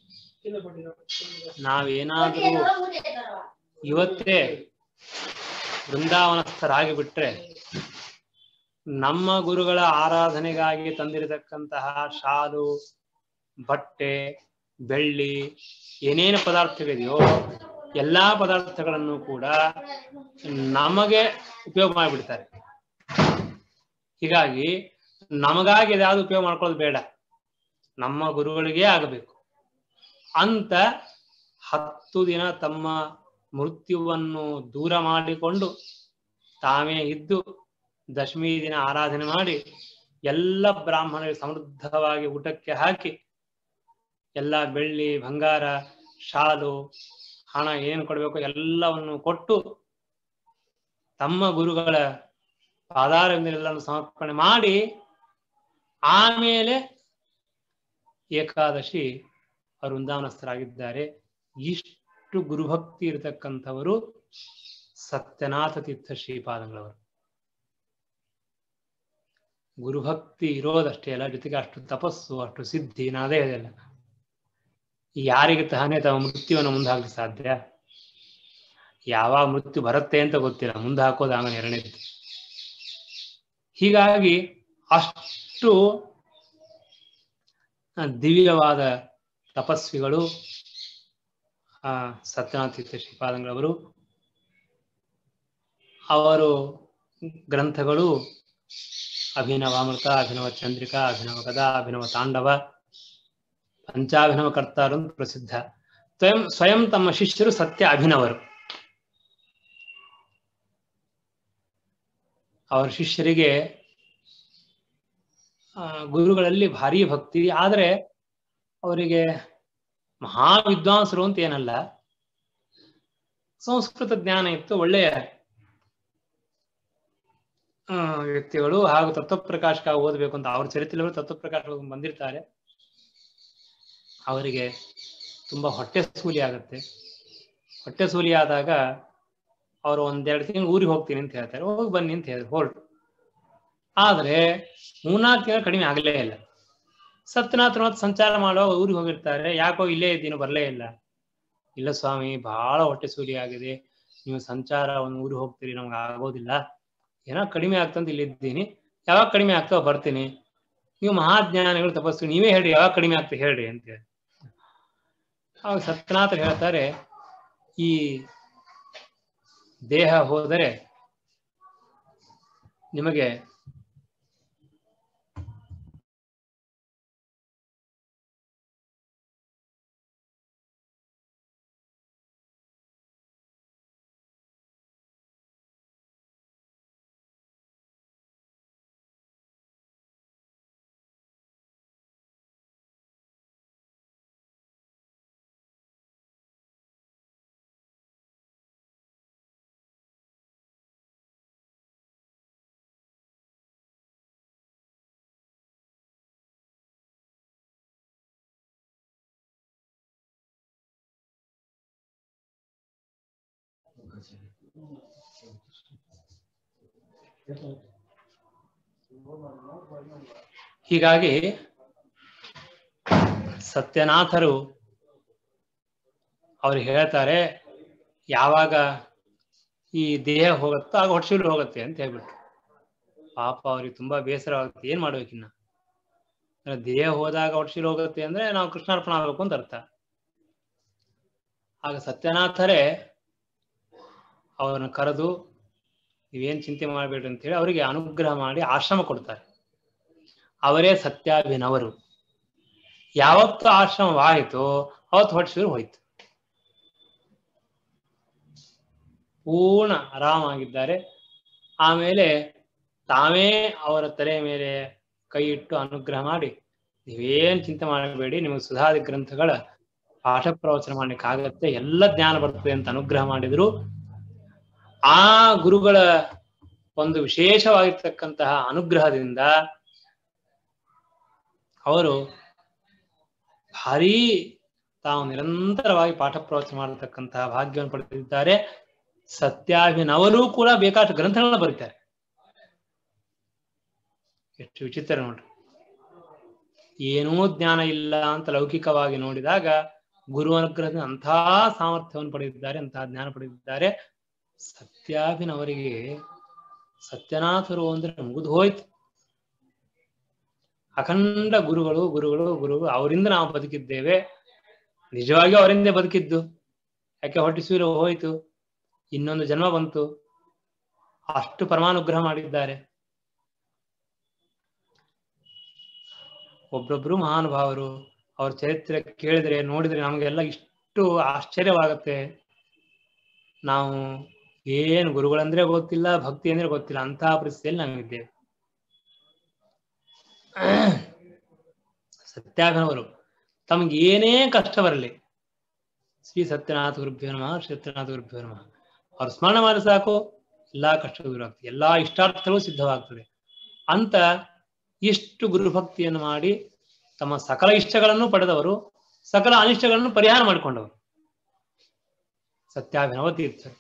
ನಾವೇನಾದ್ರೂ ಇವತ್ತೇ ವೃಂದಾವನಸ್ಥರಾಗಿ ಬಿಟ್ರೆ ನಮ್ಮ ಗುರುಗಳ ಆರಾಧನೆಗಾಗಿ ತಂದಿರತಕ್ಕಂತಹ ಶಾಲು, ಬಟ್ಟೆ, ಬೆಳ್ಳಿ, ಏನೇನು ಪದಾರ್ಥಗಳಿದೆಯೋ ಎಲ್ಲಾ ಪದಾರ್ಥಗಳನ್ನು ಕೂಡ ನಮಗೆ ಉಪಯೋಗ ಮಾಡಿಬಿಡ್ತಾರೆ. ಹೀಗಾಗಿ ನಮಗಾಗಿ ಯಾವ್ದು ಉಪಯೋಗ ಮಾಡ್ಕೊಳ್ಳೋದು ಬೇಡ, ನಮ್ಮ ಗುರುಗಳಿಗೇ ಆಗಬೇಕು ಅಂತ ಹತ್ತು ದಿನ ತಮ್ಮ ಮೃತ್ಯುವನ್ನು ದೂರ ಮಾಡಿಕೊಂಡು ತಾವೇ ಇದ್ದು ದಶಮಿ ದಿನ ಆರಾಧನೆ ಮಾಡಿ ಎಲ್ಲ ಬ್ರಾಹ್ಮಣರಿಗೆ ಸಮೃದ್ಧವಾಗಿ ಊಟಕ್ಕೆ ಹಾಕಿ ಎಲ್ಲ ಬೆಳ್ಳಿ, ಬಂಗಾರ, ಶಾಲು, ಹಣ ಏನು ಕೊಡಬೇಕು ಎಲ್ಲವನ್ನು ಕೊಟ್ಟು ತಮ್ಮ ಗುರುಗಳ ಪಾದಾರವಿಂದೆಲ್ಲವನ್ನು ಸಮರ್ಪಣೆ ಮಾಡಿ ಆಮೇಲೆ ಏಕಾದಶಿ ಅವರು ವೃಂದಾವನಸ್ಥರಾಗಿದ್ದಾರೆ. ಇಷ್ಟು ಗುರುಭಕ್ತಿ ಇರತಕ್ಕಂಥವರು ಸತ್ಯನಾಥ ತೀರ್ಥ ಶ್ರೀಪಾದಂಗಳವರು. ಗುರುಭಕ್ತಿ ಇರೋದಷ್ಟೇ ಅಲ್ಲ, ಜೊತೆಗೆ ಅಷ್ಟು ತಪಸ್ಸು, ಅಷ್ಟು ಸಿದ್ಧಿ, ನಾದೇ ಇದೆಲ್ಲ. ಯಾರಿಗೆ ತಾನೇ ತಮ್ಮ ಮೃತ್ಯುವನ್ನು ಮುಂದಾಗ್ಲಿಕ್ಕೆ ಸಾಧ್ಯ? ಯಾವಾಗ ಮೃತ್ಯು ಬರುತ್ತೆ ಅಂತ ಗೊತ್ತಿಲ್ಲ, ಮುಂದೆ ಹಾಕೋದು ಆಮೇಲೆ ಎರಡನೇದು. ಹೀಗಾಗಿ ಅಷ್ಟು ದಿವ್ಯವಾದ ತಪಸ್ವಿಗಳು ಆ ಸತ್ಯನಾಥ ತೀರ್ಥ ಶ್ರೀಪಾದಂಗಳವರು. ಅವರು ಗ್ರಂಥಗಳು ಅಭಿನವಾಮೃತ, ಅಭಿನವ ಚಂದ್ರಿಕಾ, ಅಭಿನವ ಗದಾ, ಅಭಿನವ ತಾಂಡವ, ಪಂಚಾಭಿನವ ಕರ್ತಾರು ಪ್ರಸಿದ್ಧ. ಸ್ವಯಂ ಸ್ವಯಂ ತಮ್ಮ ಶಿಷ್ಯರು ಸತ್ಯ ಅಭಿನವರು. ಅವರ ಶಿಷ್ಯರಿಗೆ ಗುರುಗಳಲ್ಲಿ ಭಾರಿ ಭಕ್ತಿ, ಆದರೆ ಅವರಿಗೆ ಮಹಾವಿದ್ವಾಂಸರು ಅಂತ ಏನಲ್ಲ, ಸಂಸ್ಕೃತ ಜ್ಞಾನ ಇತ್ತು, ಒಳ್ಳೆಯ ವ್ಯಕ್ತಿಗಳು. ಹಾಗೂ ತತ್ವಪ್ರಕಾಶಕ ಓದಬೇಕು ಅಂತ ಅವ್ರ ಚರಿತ್ರೆಗಳು ತತ್ವಪ್ರಕಾಶ ಬಂದಿರ್ತಾರೆ. ಅವರಿಗೆ ತುಂಬಾ ಹೊಟ್ಟೆ ಸೂಲಿ ಆಗುತ್ತೆ. ಹೊಟ್ಟೆ ಸೂಲಿ ಆದಾಗ ಅವರು ಒಂದೆರಡು ತಿಂಗಳು ಊರಿಗೆ ಹೋಗ್ತೀನಿ ಅಂತ ಹೇಳ್ತಾರೆ. ಹೋಗಿ ಬನ್ನಿ ಅಂತ ಹೇಳಿದ್ರು, ಹೊರಟು. ಆದ್ರೆ ಮೂರ್ನಾಲ್ಕು ತಿಂಗಳು ಕಡಿಮೆ ಆಗಲೇ ಇಲ್ಲ. ಸತ್ಯನಾಥನ ಸಂಚಾರ ಮಾಡುವಾಗ ಊರಿಗೆ ಹೋಗಿರ್ತಾರೆ. ಯಾಕೋ ಇಲ್ಲೇ ಇದ್ದೀನೋ ಬರಲೇ ಇಲ್ಲ. ಇಲ್ಲ ಸ್ವಾಮಿ, ಬಹಳ ಹೊಟ್ಟೆ ಸೂಲಿ ಆಗಿದೆ, ನೀವು ಸಂಚಾರ ಒಂದು ಊರಿಗೆ ಹೋಗ್ತೀರಿ, ನಮ್ಗೆ ಆಗೋದಿಲ್ಲ, ಏನೋ ಕಡಿಮೆ ಆಗ್ತಂತ ಇಲ್ಲಿದ್ದೀನಿ, ಯಾವಾಗ ಕಡಿಮೆ ಆಗ್ತಾವ ಬರ್ತೀನಿ, ನೀವು ಮಹಾಜ್ಞಾನಿಗಳು ತಪಸ್ಸು, ನೀವೇ ಹೇಳ್ರಿ ಯಾವಾಗ ಕಡಿಮೆ ಆಗ್ತದೆ ಹೇಳ್ರಿ ಅಂತ ಹೇಳಿ. ಅವಾಗ ಸತ್ಯನಾಥರು ಹೇಳ್ತಾರೆ, ಈ ದೇಹ ಹೋದರೆ ನಿಮಗೆ ಹೀಗಾಗಿ ಸತ್ಯನಾಥರು ಅವ್ರು ಹೇಳ್ತಾರೆ, ಯಾವಾಗ ಈ ದೇಹ ಹೋಗುತ್ತೋ ಆಗ ಹೊಟ್ಟೆ ಹೋಗುತ್ತೆ ಅಂತ ಹೇಳ್ಬಿಟ್ಟು. ಪಾಪ ಅವ್ರಿಗೆ ತುಂಬಾ ಬೇಸರ ಆಗುತ್ತೆ, ಏನ್ ಮಾಡ್ಬೇಕಿನ್ನ. ದೇಹ ಹೋದಾಗ ಹೊಟ್ಟೆ ಹೋಗುತ್ತೆ ಅಂದ್ರೆ ನಾವು ಕೃಷ್ಣಾರ್ಪಣ ಆಗ್ಬೇಕು ಅಂತ ಅರ್ಥ. ಆಗ ಸತ್ಯನಾಥರೇ ಅವರನ್ನು ಕರೆದು, ನೀವೇನ್ ಚಿಂತೆ ಮಾಡಬೇಡ್ರಿ ಅಂತ ಹೇಳಿ ಅವರಿಗೆ ಅನುಗ್ರಹ ಮಾಡಿ ಆಶ್ರಮ ಕೊಡ್ತಾರೆ. ಅವರೇ ಸತ್ಯಾಭಿನವರು. ಯಾವತ್ತು ಆಶ್ರಮವಾಯಿತೋ ಅವತ್ತು ಹೊಟ್ಟೆ ಹೋಯ್ತು. ಪೂರ್ಣ ಆರಾಮಾಗಿದ್ದಾರೆ. ಆಮೇಲೆ ತಾವೇ ಅವರ ತಲೆಯ ಮೇಲೆ ಕೈ ಇಟ್ಟು ಅನುಗ್ರಹ ಮಾಡಿ, ನೀವೇನ್ ಚಿಂತೆ ಮಾಡಬೇಡಿ, ನಿಮಗೆ ಸುಧಾದಿ ಗ್ರಂಥಗಳ ಪಾಠ ಪ್ರವಚನ ಮಾಡ್ಲಿಕ್ಕೆ ಆಗತ್ತೆ, ಎಲ್ಲ ಜ್ಞಾನ ಬರ್ತದೆ ಅಂತ ಅನುಗ್ರಹ ಮಾಡಿದ್ರು. ಆ ಗುರುಗಳ ಒಂದು ವಿಶೇಷವಾಗಿರ್ತಕ್ಕಂತಹ ಅನುಗ್ರಹದಿಂದ ಅವರು ಭಾರೀ ತಾವು ನಿರಂತರವಾಗಿ ಪಾಠ ಪ್ರವಚನ ಮಾಡತಕ್ಕಂತಹ ಭಾಗ್ಯವನ್ನು ಪಡೆದಿದ್ದಾರೆ. ಸತ್ಯಾಭಿನವರು ಕೂಡ ಬೇಕಾದಷ್ಟು ಗ್ರಂಥಗಳನ್ನ ಬರೀತಾರೆ. ಎಷ್ಟು ವಿಚಿತ್ರ ನೋಡ್ರಿ. ಏನೂ ಜ್ಞಾನ ಇಲ್ಲ ಅಂತ ಲೌಕಿಕವಾಗಿ ನೋಡಿದಾಗ ಗುರು ಅನುಗ್ರಹದಿಂದ ಅಂತಹ ಸಾಮರ್ಥ್ಯವನ್ನು ಪಡೆದಿದ್ದಾರೆ, ಅಂತಹ ಜ್ಞಾನ ಪಡೆದಿದ್ದಾರೆ. ಸತ್ಯಾಭಿನವರಿಗೆ ಸತ್ಯನಾಥರು ಅಂದ್ರೆ ಮುಗಿದು ಹೋಯ್ತು. ಅಖಂಡ ಗುರುಗಳು ಗುರುಗಳು ಗುರುಗಳು ಅವರಿಂದ ನಾವು ಬದುಕಿದ್ದೇವೆ. ನಿಜವಾಗಿಯೂ ಅವರಿಂದೇ ಬದುಕಿದ್ದು. ಯಾಕೆ ಹೊಟ್ಟೆ ಸೂರ್ಯ ಹೋಯ್ತು, ಇನ್ನೊಂದು ಜನ್ಮ ಬಂತು, ಅಷ್ಟು ಪರಮಾನುಗ್ರಹ ಮಾಡಿದ್ದಾರೆ. ಒಬ್ಬೊಬ್ರು ಮಹಾನುಭಾವರು, ಅವ್ರ ಚರಿತ್ರೆ ಕೇಳಿದ್ರೆ ನೋಡಿದ್ರೆ ನಮಗೆಲ್ಲ ಇಷ್ಟು ಆಶ್ಚರ್ಯವಾಗತ್ತೆ. ನಾವು ಏನು ಗುರುಗಳಂದ್ರೆ ಗೊತ್ತಿಲ್ಲ, ಭಕ್ತಿ ಅಂದ್ರೆ ಗೊತ್ತಿಲ್ಲ, ಅಂತಹ ಪರಿಸ್ಥಿತಿಯಲ್ಲಿ ನಾವಿದ್ದೇವೆ. ಸತ್ಯಾಭಿನವರು ತಮ್ಗೆ ಏನೇ ಕಷ್ಟ ಬರಲಿ, ಶ್ರೀ ಸತ್ಯನಾಥ ಗುರುಭ್ಯೋ ನಮಃ, ಶ್ರೀ ಸತ್ಯನಾಥ ಗುರುಭ್ಯೋ ನಮಃ ಅವ್ರು ಸ್ಮರಣ ಮಾಡಿ ಸಾಕು, ಎಲ್ಲಾ ಕಷ್ಟಗಳು ದೂರ ಆಗ್ತದೆ, ಎಲ್ಲಾ ಇಷ್ಟಾರ್ಥಗಳು ಸಿದ್ಧವಾಗ್ತದೆ ಅಂತ ಇಷ್ಟು ಗುರುಭಕ್ತಿಯನ್ನು ಮಾಡಿ ತಮ್ಮ ಸಕಲ ಇಷ್ಟಗಳನ್ನು ಪಡೆದವರು, ಸಕಲ ಅನಿಷ್ಟಗಳನ್ನು ಪರಿಹಾರ ಮಾಡಿಕೊಂಡವರು ಸತ್ಯಾಭಿನವ ತೀರ್ಥರು.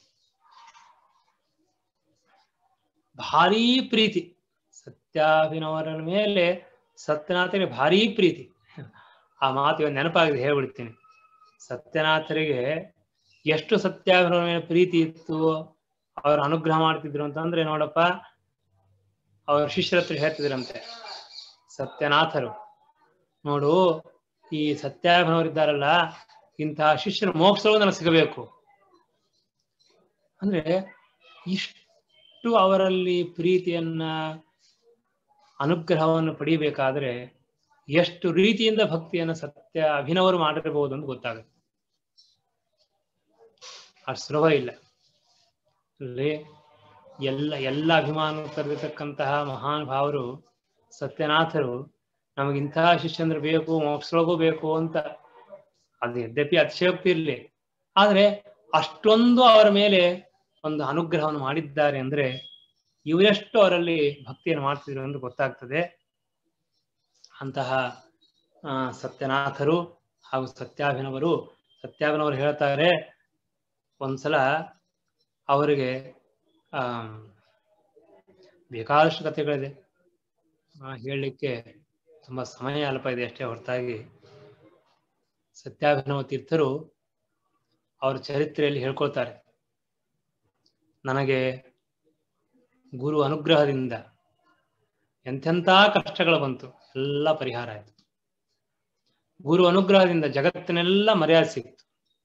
ಭಾರೀ ಪ್ರೀತಿ ಸತ್ಯಾಭಿನವರ ಮೇಲೆ ಸತ್ಯನಾಥರಿಗೆ ಭಾರೀ ಪ್ರೀತಿ. ಆ ಮಾತು ನೆನಪಾಗಿದೆ, ಹೇಳ್ಬಿಡ್ತೀನಿ. ಸತ್ಯನಾಥರಿಗೆ ಎಷ್ಟು ಸತ್ಯಾಭಿನವರ ಮೇಲೆ ಪ್ರೀತಿ ಇತ್ತು, ಅವ್ರ ಅನುಗ್ರಹ ಮಾಡ್ತಿದ್ರು ಅಂತಂದ್ರೆ, ನೋಡಪ್ಪ ಅವ್ರ ಶಿಷ್ಯರ ಹತ್ರ ಹೇಳ್ತಿದ್ರಂತೆ ಸತ್ಯನಾಥರು, ನೋಡು ಈ ಸತ್ಯಾಭಿನವರಿದ್ದಾರಲ್ಲ, ಇಂತಹ ಶಿಷ್ಯರ ಮೋಕ್ಷಗಳು ನನಗೆ ಸಿಗಬೇಕು ಅಂದ್ರೆ, ಇಷ್ಟು ಅವರಲ್ಲಿ ಪ್ರೀತಿಯನ್ನ ಅನುಗ್ರಹವನ್ನು ಪಡಿಬೇಕಾದ್ರೆ ಎಷ್ಟು ರೀತಿಯಿಂದ ಭಕ್ತಿಯನ್ನು ಸತ್ಯ ಅಭಿನವರು ಮಾಡಿರಬಹುದು ಅಂತ ಗೊತ್ತಾಗುತ್ತೆ. ಅಷ್ಟು ಸುಲಭ ಇಲ್ಲ. ಅಲ್ಲಿ ಎಲ್ಲ ಎಲ್ಲ ಅಭಿಮಾನ ತರತಕ್ಕಂತಹ ಮಹಾನ್ ಭಾವರು ಸತ್ಯನಾಥರು ನಮಗಿಂತಹ ಶಿಷ್ಯಂದ್ರು ಬೇಕು, ಮೋಕ್ಷದೊಳಗೂ ಬೇಕು ಅಂತ. ಅದು ಯದ್ಯಪಿ ಅತಿಶಯೋಕ್ತಿ ಇರಲಿ, ಆದ್ರೆ ಅಷ್ಟೊಂದು ಅವರ ಮೇಲೆ ಒಂದು ಅನುಗ್ರಹವನ್ನು ಮಾಡಿದ್ದಾರೆ ಅಂದ್ರೆ ಇವರೆಷ್ಟು ಅವರಲ್ಲಿ ಭಕ್ತಿಯನ್ನು ಮಾಡ್ತಿದ್ರು ಅಂತ ಗೊತ್ತಾಗ್ತದೆ. ಅಂತಹ ಆ ಸತ್ಯನಾಥರು ಹಾಗೂ ಸತ್ಯಾಭಿನವರು ಸತ್ಯಾಭಿನವರು ಹೇಳ್ತಾರೆ, ಒಂದ್ಸಲ ಅವರಿಗೆ ಆ ಬೇಕಾದಷ್ಟು ಕಥೆಗಳಿದೆ, ಹೇಳಲಿಕ್ಕೆ ತುಂಬಾ ಸಮಯ ಅಲ್ಪ ಇದೆ ಅಷ್ಟೇ ಹೊರತಾಗಿ. ಸತ್ಯಾಭಿನವ ತೀರ್ಥರು ಅವರ ಚರಿತ್ರೆಯಲ್ಲಿ ಹೇಳ್ಕೊಳ್ತಾರೆ, ನನಗೆ ಗುರು ಅನುಗ್ರಹದಿಂದ ಎಂತೆಂಥ ಕಷ್ಟಗಳು ಬಂತು, ಎಲ್ಲ ಪರಿಹಾರ ಆಯಿತು. ಗುರು ಅನುಗ್ರಹದಿಂದ ಜಗತ್ತಿನೆಲ್ಲ ಮರ್ಯಾದೆ ಸಿಕ್ತು.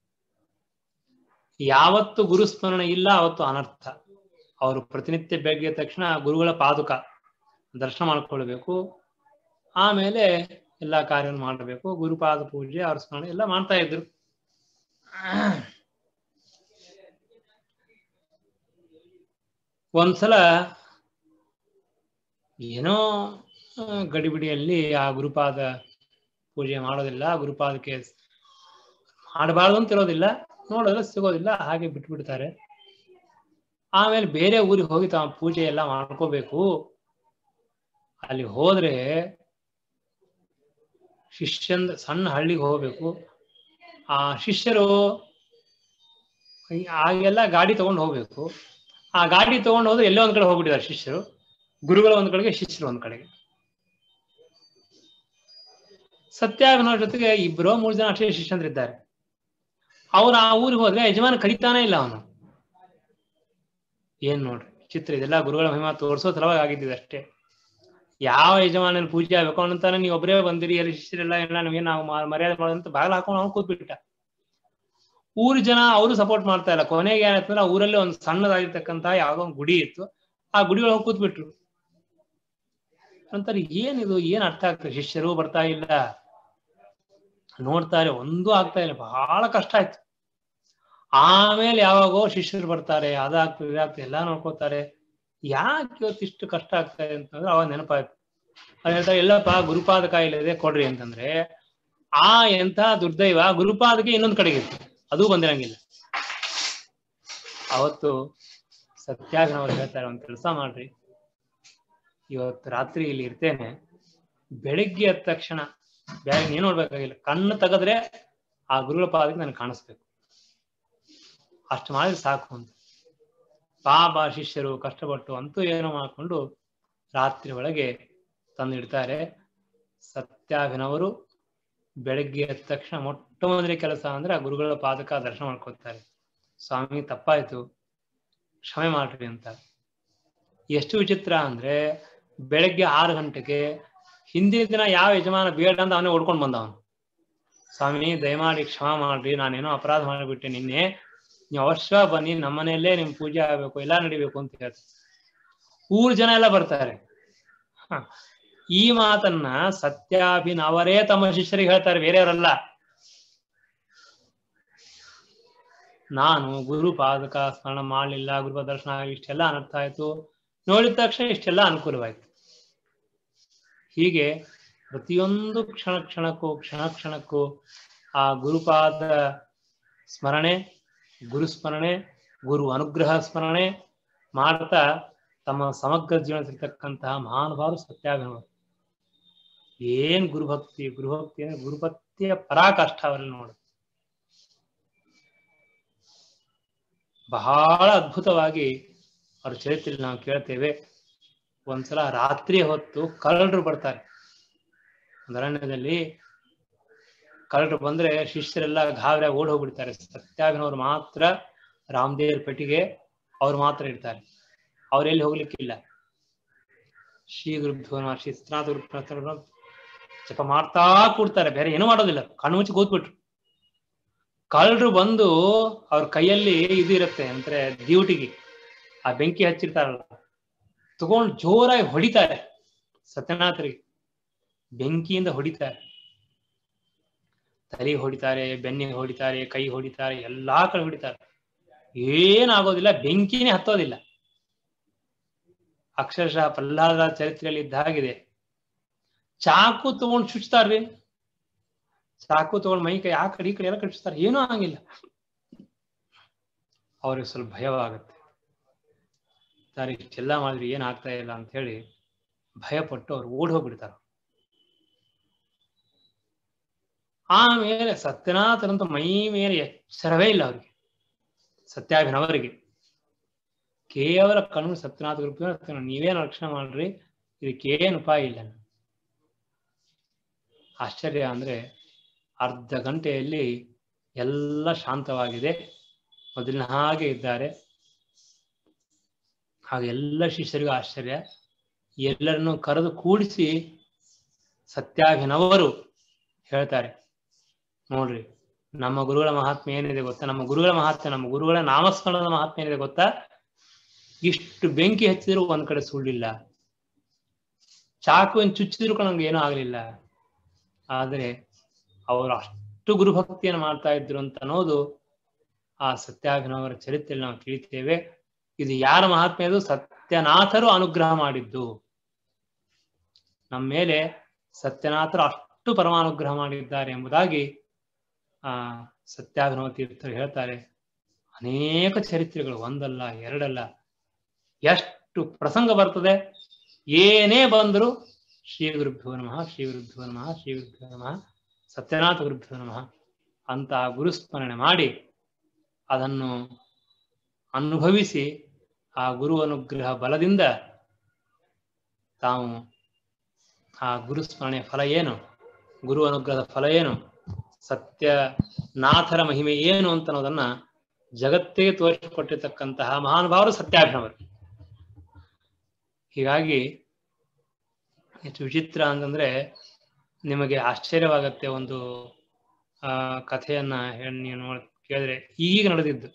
ಯಾವತ್ತು ಗುರು ಸ್ಮರಣೆ ಇಲ್ಲ ಅವತ್ತು ಅನರ್ಥ. ಅವರು ಪ್ರತಿನಿತ್ಯ ಬೆಳಗ್ಗೆ ತಕ್ಷಣ ಗುರುಗಳ ಪಾದುಕ ದರ್ಶನ ಮಾಡ್ಕೊಳ್ಬೇಕು, ಆಮೇಲೆ ಎಲ್ಲಾ ಕಾರ್ಯವನ್ನು ಮಾಡಬೇಕು. ಗುರುಪಾದ ಪೂಜೆ, ಅವ್ರ ಸ್ಮರಣೆ ಎಲ್ಲ ಮಾಡ್ತಾ ಇದ್ರು. ಒಂದ್ಸಲ ಏನೋ ಗಡಿಬಿಡಿಯಲ್ಲಿ ಆ ಗುರುಪಾದ ಪೂಜೆ ಮಾಡೋದಿಲ್ಲ, ಗುರುಪಾದಕ್ಕೆ ಮಾಡಬಾರ್ದು ಅಂತ ಇರೋದಿಲ್ಲ, ನೋಡೋದ್ರೆ ಸಿಗೋದಿಲ್ಲ, ಹಾಗೆ ಬಿಟ್ಬಿಡ್ತಾರೆ. ಆಮೇಲೆ ಬೇರೆ ಊರಿಗೆ ಹೋಗಿ ತಾವು ಪೂಜೆ ಎಲ್ಲ ಮಾಡ್ಕೋಬೇಕು. ಅಲ್ಲಿ ಹೋದ್ರೆ ಶಿಷ್ಯಂದ ಸಣ್ಣ ಹಳ್ಳಿಗೆ ಹೋಗ್ಬೇಕು. ಆ ಶಿಷ್ಯರು ಆಗೆಲ್ಲ ಗಾಡಿ ತಗೊಂಡು ಹೋಗ್ಬೇಕು. ಆ ಗಾಡಿ ತಗೊಂಡು ಹೋದ್ರೆ ಎಲ್ಲೋ ಒಂದ್ ಕಡೆ ಹೋಗ್ಬಿಟ್ಟಿದ್ದಾರೆ ಶಿಷ್ಯರು. ಗುರುಗಳ ಒಂದ್ ಕಡೆಗೆ, ಶಿಷ್ಯರು ಒಂದ್ ಕಡೆಗೆ. ಸತ್ಯಾಭಿನವರ ಜೊತೆಗೆ ಇಬ್ಬರು ಮೂರು ಜನ ಅಷ್ಟೇ ಶಿಷ್ಯಂದ್ರಿದ್ದಾರೆ. ಅವ್ರು ಆ ಊರಿಗೆ ಹೋದ್ರೆ ಯಜಮಾನ ಕರೀತಾನೆ ಇಲ್ಲ ಅವನು. ಏನ್ ನೋಡ್ರಿ ಚಿತ್ರ, ಇದೆಲ್ಲ ಗುರುಗಳ ಮಹಿಮಾ ತೋರಿಸೋ ಸಲುವಾಗಿ ಆಗಿದ್ದಿದೆ ಅಷ್ಟೇ. ಯಾವ ಯಜಮಾನನ ಪೂಜೆ ಆಗ್ಬೇಕು ಅವನಂತಾನೆ ನೀವು ಒಬ್ಬರೇ ಬಂದಿರಿ, ಎಲ್ಲ ಶಿಷ್ಯರೆಲ್ಲ ಎಲ್ಲ ನಮಗೆ ನಾವು ಮರ್ಯಾದೆ ಮಾಡೋದಂತ ಬಾಗಿಲು ಹಾಕೊಂಡು ಅವ್ನು ಕೂತ್ಬಿಟ್ಟ. ಊರ್ ಜನ ಅವರು ಸಪೋರ್ಟ್ ಮಾಡ್ತಾ ಇಲ್ಲ. ಕೊನೆಗೆ ಏನಾಯ್ತಂದ್ರೆ ಆ ಊರಲ್ಲಿ ಒಂದು ಸಣ್ಣದಾಗಿರ್ತಕ್ಕಂತ ಯಾವ್ದೋ ಒಂದು ಗುಡಿ ಇತ್ತು, ಆ ಗುಡಿ ಒಳಗೆ ಕೂತ್ಬಿಟ್ರು. ಅಂತಾರೆ ಏನಿದು, ಏನ್ ಅರ್ಥ ಆಗ್ತದೆ, ಶಿಷ್ಯರು ಬರ್ತಾ ಇಲ್ಲ, ನೋಡ್ತಾರೆ ಒಂದೂ ಆಗ್ತಾ ಇಲ್ಲ, ಬಹಳ ಕಷ್ಟ ಆಯ್ತು. ಆಮೇಲೆ ಯಾವಾಗೋ ಶಿಷ್ಯರು ಬರ್ತಾರೆ, ಅದಾಗ್ತದೆ ಇದಾಗ್ತದೆ ಎಲ್ಲ ನೋಡ್ಕೋತಾರೆ. ಯಾಕೆ ಇವತ್ತು ಇಷ್ಟು ಕಷ್ಟ ಆಗ್ತಾ ಇದೆ ಅಂತಂದ್ರೆ ಅವಾಗ ನೆನಪಾಯ್ತು. ಅದ್ ಹೇಳ್ತಾರೆ, ಎಲ್ಲಪ್ಪ ಗುರುಪಾದ ಕಾಯಿಲೆ ಇದೆ ಕೊಡ್ರಿ ಅಂತಂದ್ರೆ, ಆ ಎಂಥ ದುರ್ದೈವ, ಗುರುಪಾದಕ್ಕೆ ಇನ್ನೊಂದು ಕಡೆಗೆ ಇತ್ತು, ಅದೂ ಬಂದಿರಂಗಿಲ್ಲ. ಅವತ್ತು ಸತ್ಯಾಗ್ರಹವ್ರು ಹೇಳ್ತಾರೆ, ಒಂದು ಕೆಲಸ ಮಾಡ್ರಿ, ಇವತ್ತು ರಾತ್ರಿ ಇಲ್ಲಿ ಇರ್ತೇನೆ, ಬೆಳಿಗ್ಗೆ ಎದ್ದ ತಕ್ಷಣ ಬೇರೆ ಏನ್ ನೋಡ್ಬೇಕಾಗಿಲ್ಲ, ಕಣ್ಣು ತೆಗೆದ್ರೆ ಆ ಗುರುಗಳ ಪಾದಕ್ಕೆ ನನಗೆ ಕಾಣಿಸ್ಬೇಕು, ಅಷ್ಟು ಮಾಡಿದ್ರೆ ಸಾಕು ಅಂತ. ಪಾಪ ಶಿಷ್ಯರು ಕಷ್ಟಪಟ್ಟು ಅಂತೂ ಏನೋ ಮಾಡ್ಕೊಂಡು ರಾತ್ರಿ ಒಳಗೆ ತಂದಿಡ್ತಾರೆ. ಸತ್ಯಾಭಿನವರು ಬೆಳಗ್ಗೆ ಎದ್ದ ತಕ್ಷಣ ಮೊಟ್ಟ ಮೊದಲೇ ಕೆಲಸ ಅಂದ್ರೆ ಆ ಗುರುಗಳ ಪಾದಕ ದರ್ಶನ ಮಾಡ್ಕೊತಾರೆ. ಸ್ವಾಮಿ ತಪ್ಪಾಯ್ತು, ಕ್ಷಮೆ ಮಾಡ್ರಿ ಅಂತ. ಎಷ್ಟು ವಿಚಿತ್ರ ಅಂದ್ರೆ ಬೆಳಗ್ಗೆ ಆರು ಗಂಟೆಗೆ ಹಿಂದಿನ ದಿನ ಯಾವ ಯಜಮಾನ ಬೇಡ ಅಂತ ಅವನೇ ಓಡ್ಕೊಂಡು ಬಂದ ಅವನು. ಸ್ವಾಮಿ ದಯಮಾಡಿ ಕ್ಷಮಾ ಮಾಡ್ರಿ, ನಾನೇನೋ ಅಪರಾಧ ಮಾಡಿಬಿಟ್ಟೆ ನಿನ್ನೆ, ನೀವು ಅವಶ್ಯ ಬನ್ನಿ, ನಮ್ಮನೆಯಲ್ಲೇ ನಿಮ್ ಪೂಜೆ ಆಗ್ಬೇಕು, ಎಲ್ಲ ನಡಿಬೇಕು ಅಂತ ಹೇಳ್ತಾರೆ. ಊರ್ ಜನ ಎಲ್ಲ ಬರ್ತಾರೆ. ಹ ಈ ಮಾತನ್ನ ಸತ್ಯಾಭಿನವರೇ ತಮ್ಮ ಶಿಷ್ಯರಿಗೆ ಹೇಳ್ತಾರೆ, ಬೇರೆಯವರಲ್ಲ. ನಾನು ಗುರು ಪಾದಕ ಸ್ಮರಣ ಮಾಡಲಿಲ್ಲ, ಗುರು ದರ್ಶನ ಆಗಿ ಇಷ್ಟೆಲ್ಲ ಅನರ್ಥ ಆಯ್ತು, ನೋಡಿದ ತಕ್ಷಣ ಇಷ್ಟೆಲ್ಲ ಅನುಕೂಲವಾಯ್ತು. ಹೀಗೆ ಪ್ರತಿಯೊಂದು ಕ್ಷಣ ಕ್ಷಣಕ್ಕೂ ಕ್ಷಣ ಕ್ಷಣಕ್ಕೂ ಆ ಗುರುಪಾದ ಸ್ಮರಣೆ, ಗುರು ಸ್ಮರಣೆ, ಗುರು ಅನುಗ್ರಹ ಸ್ಮರಣೆ ಮಾಡ್ತಾ ತಮ್ಮ ಸಮಗ್ರ ಜೀವನದಲ್ಲಿರ್ತಕ್ಕಂತಹ ಮಹಾನುಭಾವರು ಸತ್ಯಾಭಿನವರು. ಏನ್ ಗುರುಭಕ್ತಿ, ಗುರುಭಕ್ತಿ ಅಂದ್ರೆ ಗುರುಭಕ್ತಿಯ ಪರಾಕಾಷ್ಠ ಅವರಲ್ಲಿ ನೋಡು. ಬಹಳ ಅದ್ಭುತವಾಗಿ ಅವ್ರ ಚರಿತ್ರೆಯಲ್ಲಿ ನಾವು ಕೇಳ್ತೇವೆ. ಒಂದ್ಸಲ ರಾತ್ರಿ ಹೊತ್ತು ಕಳ್ಳರು ಬರ್ತಾರೆ. ಒಂದು ಅರಣ್ಯದಲ್ಲಿ ಕಳ್ಳರು ಬಂದ್ರೆ ಶಿಷ್ಯರೆಲ್ಲ ಗಾಬರಿಯಾಗಿ ಓಡ್ ಹೋಗ್ಬಿಡ್ತಾರೆ. ಸತ್ಯಾಭಿನವರು ಮಾತ್ರ ರಾಮದೇವ್ರ ಪೆಟ್ಟಿಗೆ ಅವ್ರು ಮಾತ್ರ ಇರ್ತಾರೆ, ಅವ್ರೆಲ್ಲಿ ಹೋಗ್ಲಿಕ್ಕಿಲ್ಲ. ಶ್ರೀ ಗುರುಭ್ಯೋ ನಮಃ, ಶ್ರೀ ಸತ್ಯನಾಥ ಗುರು ಜಪ ಮಾಡ್ತಾ ಕೂಡ್ತಾರೆ, ಬೇರೆ ಏನೂ ಮಾಡೋದಿಲ್ಲ, ಕಣ್ಣು ಮುಚ್ಚಿ ಕೂತ್ಬಿಟ್ರು. ಕಳ್ಳರು ಬಂದು ಅವ್ರ ಕೈಯಲ್ಲಿ ಇದು ಇರುತ್ತೆ ಅಂದ್ರೆ ಡ್ಯೂಟಿಗೆ ಆ ಬೆಂಕಿ ಹಚ್ಚಿರ್ತಾರಲ್ಲ, ತಗೊಂಡು ಜೋರಾಗಿ ಹೊಡಿತಾರೆ ಸತ್ಯನಾಥರಿಗೆ. ಬೆಂಕಿಯಿಂದ ಹೊಡಿತಾರೆ, ತಲೆ ಹೊಡಿತಾರೆ, ಬೆನ್ನಿಗೆ ಹೊಡಿತಾರೆ, ಕೈ ಹೊಡಿತಾರೆ, ಎಲ್ಲಾ ಕಡೆ ಹೊಡಿತಾರೆ. ಏನಾಗೋದಿಲ್ಲ, ಬೆಂಕಿನೇ ಹತ್ತೋದಿಲ್ಲ. ಅಕ್ಷರಶಃ ಪ್ರಹ್ಲಾದ ಚರಿತ್ರೆಯಲ್ಲಿ ಇದ್ದ ಹಾಗಿದೆ. ಚಾಕು ತಗೊಂಡು ಚುಚ್ತಾರ್ರಿ, ಚಾಕು ತಗೊಂಡು ಮೈ ಕೈ ಆ ಕಡೆ ಈ ಕಡೆ ಎಲ್ಲ ಕಚ್ತಾರೆ, ಏನೂ ಆಗಿಲ್ಲ. ಅವ್ರಿಗೆ ಸ್ವಲ್ಪ ಭಯವಾಗುತ್ತೆ. ಸರ್ ಇಷ್ಟೆಲ್ಲ ಮಾಡಿದ್ರೆ ಏನಾಗ್ತಾ ಇಲ್ಲ ಅಂತ ಹೇಳಿ ಭಯಪಟ್ಟು ಅವ್ರು ಓಡಿ ಹೋಗ್ಬಿಡ್ತಾರೆ. ಆಮೇಲೆ ಸತ್ಯನಾಥನಂತ ಮೈ ಮೇಲೆ ಎಚ್ಚರವೇ ಇಲ್ಲ ಅವ್ರಿಗೆ, ಸತ್ಯಾಭಿನವರಿಗೆ. ಕೇವಲ ಕಣ್ಣು ಸತ್ಯನಾಥ ಗುರು ನೀವೇನು ರಕ್ಷಣೆ ಮಾಡ್ರಿ, ಇದಕ್ಕೇನು ಉಪಾಯ ಇಲ್ಲ. ಆಶ್ಚರ್ಯ ಅಂದ್ರೆ ಅರ್ಧ ಗಂಟೆಯಲ್ಲಿ ಎಲ್ಲ ಶಾಂತವಾಗಿದೆ, ಮೊದಲಿನ ಹಾಗೆ ಇದ್ದಾರೆ. ಹಾಗೆ ಎಲ್ಲ ಶಿಷ್ಯರಿಗೂ ಆಶ್ಚರ್ಯ. ಎಲ್ಲರನ್ನು ಕರೆದು ಕೂಡಿಸಿ ಸತ್ಯಾಭಿನವರು ಹೇಳ್ತಾರೆ, ನೋಡ್ರಿ ನಮ್ಮ ಗುರುಗಳ ಮಹಾತ್ಮೆ ಏನಿದೆ ಗೊತ್ತಾ, ನಮ್ಮ ಗುರುಗಳ ಮಹಾತ್ಮೆ, ನಮ್ಮ ಗುರುಗಳ ನಾಮಸ್ಮರಣದ ಮಹಾತ್ಮೆ ಏನಿದೆ ಗೊತ್ತಾ, ಇಷ್ಟು ಬೆಂಕಿ ಹಚ್ಚಿದ್ರು ಒಂದ್ ಕಡೆ ಸುಳ್ಳಿಲ್ಲ, ಚಾಕುವಿನ ಚುಚ್ಚಿದ್ರು ನಮ್ಗೆ ಏನೂ ಆಗ್ಲಿಲ್ಲ. ಆದ್ರೆ ಅವರು ಅಷ್ಟು ಗುರುಭಕ್ತಿಯನ್ನು ಮಾಡ್ತಾ ಇದ್ರು ಅಂತ ಅನ್ನೋದು ಆ ಸತ್ಯಾಭಿನವರ ಚರಿತ್ರೆಯಲ್ಲಿ ನಾವು ತಿಳಿತೇವೆ. ಇದು ಯಾರ ಮಹಾತ್ಮೆ? ಅದು ಸತ್ಯನಾಥರು ಅನುಗ್ರಹ ಮಾಡಿದ್ದು ನಮ್ಮ ಮೇಲೆ. ಸತ್ಯನಾಥರು ಅಷ್ಟು ಪರಮಾನುಗ್ರಹ ಮಾಡಿದ್ದಾರೆ ಎಂಬುದಾಗಿ ಆ ಸತ್ಯಾಭಿನವ ತೀರ್ಥರು ಹೇಳ್ತಾರೆ. ಅನೇಕ ಚರಿತ್ರೆಗಳು, ಒಂದಲ್ಲ ಎರಡಲ್ಲ, ಎಷ್ಟು ಪ್ರಸಂಗ ಬರ್ತದೆ. ಏನೇ ಬಂದರೂ ಶ್ರೀ ಗುರುಭ್ಯೋ ನಮಃ, ಶ್ರೀ ಗುರುಭ್ಯೋ ನಮಃ, ಶ್ರೀ ಗುರುಭ್ಯೋ ನಮಃ, ಸತ್ಯನಾಥ ಗುರುಭ್ಯೋ ನಮಃ ಅಂತ ಗುರುಸ್ಮರಣೆ ಮಾಡಿ ಅದನ್ನು ಅನುಭವಿಸಿ ಆ ಗುರು ಅನುಗ್ರಹ ಬಲದಿಂದ ತಾವು ಆ ಗುರುಸ್ಮರಣೆಯ ಫಲ ಏನು, ಗುರು ಅನುಗ್ರಹದ ಫಲ ಏನು, ಸತ್ಯನಾಥರ ಮಹಿಮೆ ಏನು ಅಂತ ಅನ್ನೋದನ್ನ ಜಗತ್ತಿಗೆ ತೋರಿಸಿಕೊಟ್ಟಿರ್ತಕ್ಕಂತಹ ಮಹಾನುಭಾವರು ಸತ್ಯಾಭಿನವರು. ಹೀಗಾಗಿ ಹೆಚ್ಚು ವಿಚಿತ್ರ ಅಂತಂದ್ರೆ ನಿಮಗೆ ಆಶ್ಚರ್ಯವಾಗತ್ತೆ. ಒಂದು ಆ ಕಥೆಯನ್ನ ಹೇಳಿ ನೀವು ನೋಡ್ ಕೇಳಿದ್ರೆ ಈಗ ನಡೆದಿದ್ದು,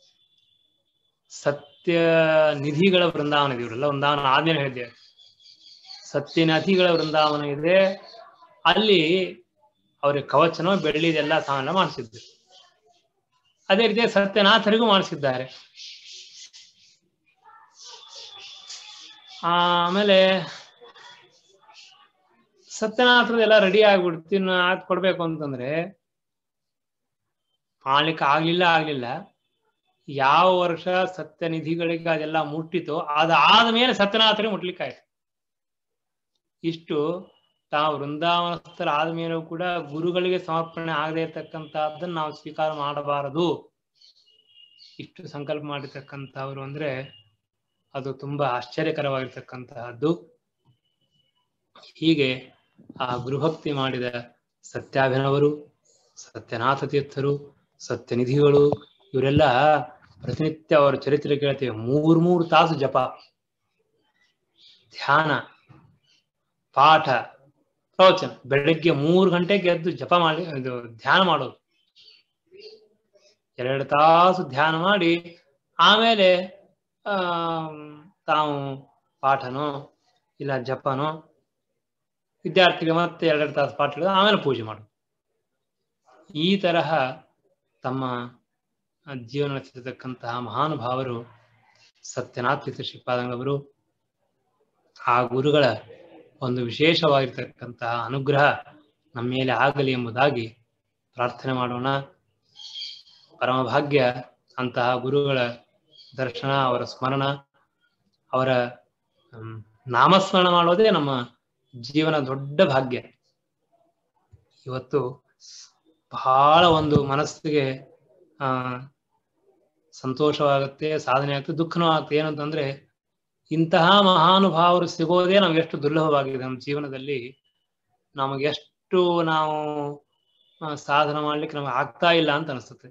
ಸತ್ಯ ನಿಧಿಗಳ ವೃಂದಾವನ ಇದೆ. ಇವರೆಲ್ಲ ವೃಂದಾವನ ಆದ್ಮೇಲೆ ಹೇಳಿದ್ದೇವೆ. ಸತ್ಯ ನದಿಗಳ ವೃಂದಾವನ ಇದೆ, ಅಲ್ಲಿ ಅವ್ರಿಗೆ ಕವಚನೋ ಬೆಳ್ಳಿದೆಲ್ಲ ಸಾಮಾನ್ಯ ಮಾಡಿಸಿದ್ರು. ಅದೇ ರೀತಿ ಸತ್ಯನಾಥರಿಗೂ ಮಾಡಿಸಿದ್ದಾರೆ. ಆಮೇಲೆ ಸತ್ಯನಾಥರದೆಲ್ಲ ರೆಡಿ ಆಗ್ಬಿಡ್ತು, ಇನ್ನು ಹಾಕಿ ಕೊಡ್ಬೇಕು ಅಂತಂದ್ರೆ ಮಾಡ್ಲಿಕ್ಕೆ ಆಗ್ಲಿಲ್ಲ ಆಗ್ಲಿಲ್ಲ ಯಾವ ವರ್ಷ ಸತ್ಯನಿಧಿಗಳಿಗೆ ಅದೆಲ್ಲ ಮುಟ್ಟಿತೋ ಅದಾದ ಮೇಲೆ ಸತ್ಯನಾಥರಿಗೆ ಮುಟ್ಲಿಕ್ಕಾಯ್ತು. ಇಷ್ಟು ತಾವು ವೃಂದಾವನಸ್ಥರ ಆದ್ಮೇಲೂ ಕೂಡ ಗುರುಗಳಿಗೆ ಸಮರ್ಪಣೆ ಆಗದೆ ಇರ್ತಕ್ಕಂಥದ್ದನ್ನು ನಾವು ಸ್ವೀಕಾರ ಮಾಡಬಾರದು, ಇಷ್ಟು ಸಂಕಲ್ಪ ಮಾಡಿರ್ತಕ್ಕಂಥವ್ರು ಅಂದ್ರೆ ಅದು ತುಂಬಾ ಆಶ್ಚರ್ಯಕರವಾಗಿರ್ತಕ್ಕಂತಹದ್ದು. ಹೀಗೆ ಆ ಗುರುಭಕ್ತಿ ಮಾಡಿದ ಸತ್ಯಾಭಿನವರು, ಸತ್ಯನಾಥ ತೀರ್ಥರು, ಸತ್ಯನಿಧಿಗಳು ಇವರೆಲ್ಲ ಪ್ರತಿನಿತ್ಯ ಅವರ ಚರಿತ್ರೆ ಕೇಳ್ತೇವೆ. ಮೂರ್ ಮೂರು ತಾಸು ಜಪ, ಧ್ಯಾನ, ಪಾಠ, ಪ್ರವಚನ. ಬೆಳಗ್ಗೆ ಮೂರು ಗಂಟೆಗೆ ಎದ್ದು ಜಪ ಮಾಡಿ ಇದು ಧ್ಯಾನ ಮಾಡೋದು, ಎರಡು ತಾಸು ಧ್ಯಾನ ಮಾಡಿ ಆಮೇಲೆ ಆ ತಾವು ಪಾಠನೋ ಇಲ್ಲ ಜಪನೋ, ವಿದ್ಯಾರ್ಥಿಗೆ ಮತ್ತೆ ಎರಡೆರಡು ತಾಸು ಪಾಠ ಹೇಳಿದ ಆಮೇಲೆ ಪೂಜೆ ಮಾಡೋದು. ಈ ತರಹ ತಮ್ಮ ಜೀವನ ನಡೆಸಿರ್ತಕ್ಕಂತಹ ಮಹಾನುಭಾವರು ಸತ್ಯನಾಥ ತೀರ್ಥ ಶ್ರೀಪಾದಂಗಳವರು. ಆ ಗುರುಗಳ ಒಂದು ವಿಶೇಷವಾಗಿರ್ತಕ್ಕಂತಹ ಅನುಗ್ರಹ ನಮ್ಮ ಮೇಲೆ ಆಗಲಿ ಎಂಬುದಾಗಿ ಪ್ರಾರ್ಥನೆ ಮಾಡೋಣ. ಪರಮಭಾಗ್ಯ ಅಂತಹ ಗುರುಗಳ ದರ್ಶನ, ಅವರ ಸ್ಮರಣ, ಅವರ ನಾಮಸ್ಮರಣ ಮಾಡೋದೇ ನಮ್ಮ ಜೀವನ ದೊಡ್ಡ ಭಾಗ್ಯ. ಇವತ್ತು ಬಹಳ ಒಂದು ಮನಸ್ಸಿಗೆ ಆ ಸಂತೋಷವಾಗುತ್ತೆ, ಸಾಧನೆ ಆಗ್ತದೆ, ದುಃಖನೂ ಆಗ್ತದೆ. ಏನಂತಂದ್ರೆ ಇಂತಹ ಮಹಾನುಭಾವರು ಸಿಗೋದೇ ನಮ್ಗೆ ಎಷ್ಟು ದುರ್ಲಭವಾಗಿದೆ. ನಮ್ಮ ಜೀವನದಲ್ಲಿ ನಮಗೆ ಎಷ್ಟು ನಾವು ಸಾಧನೆ ಮಾಡ್ಲಿಕ್ಕೆ ನಮಗೆ ಆಗ್ತಾ ಇಲ್ಲ ಅಂತ ಅನಿಸುತ್ತೆ.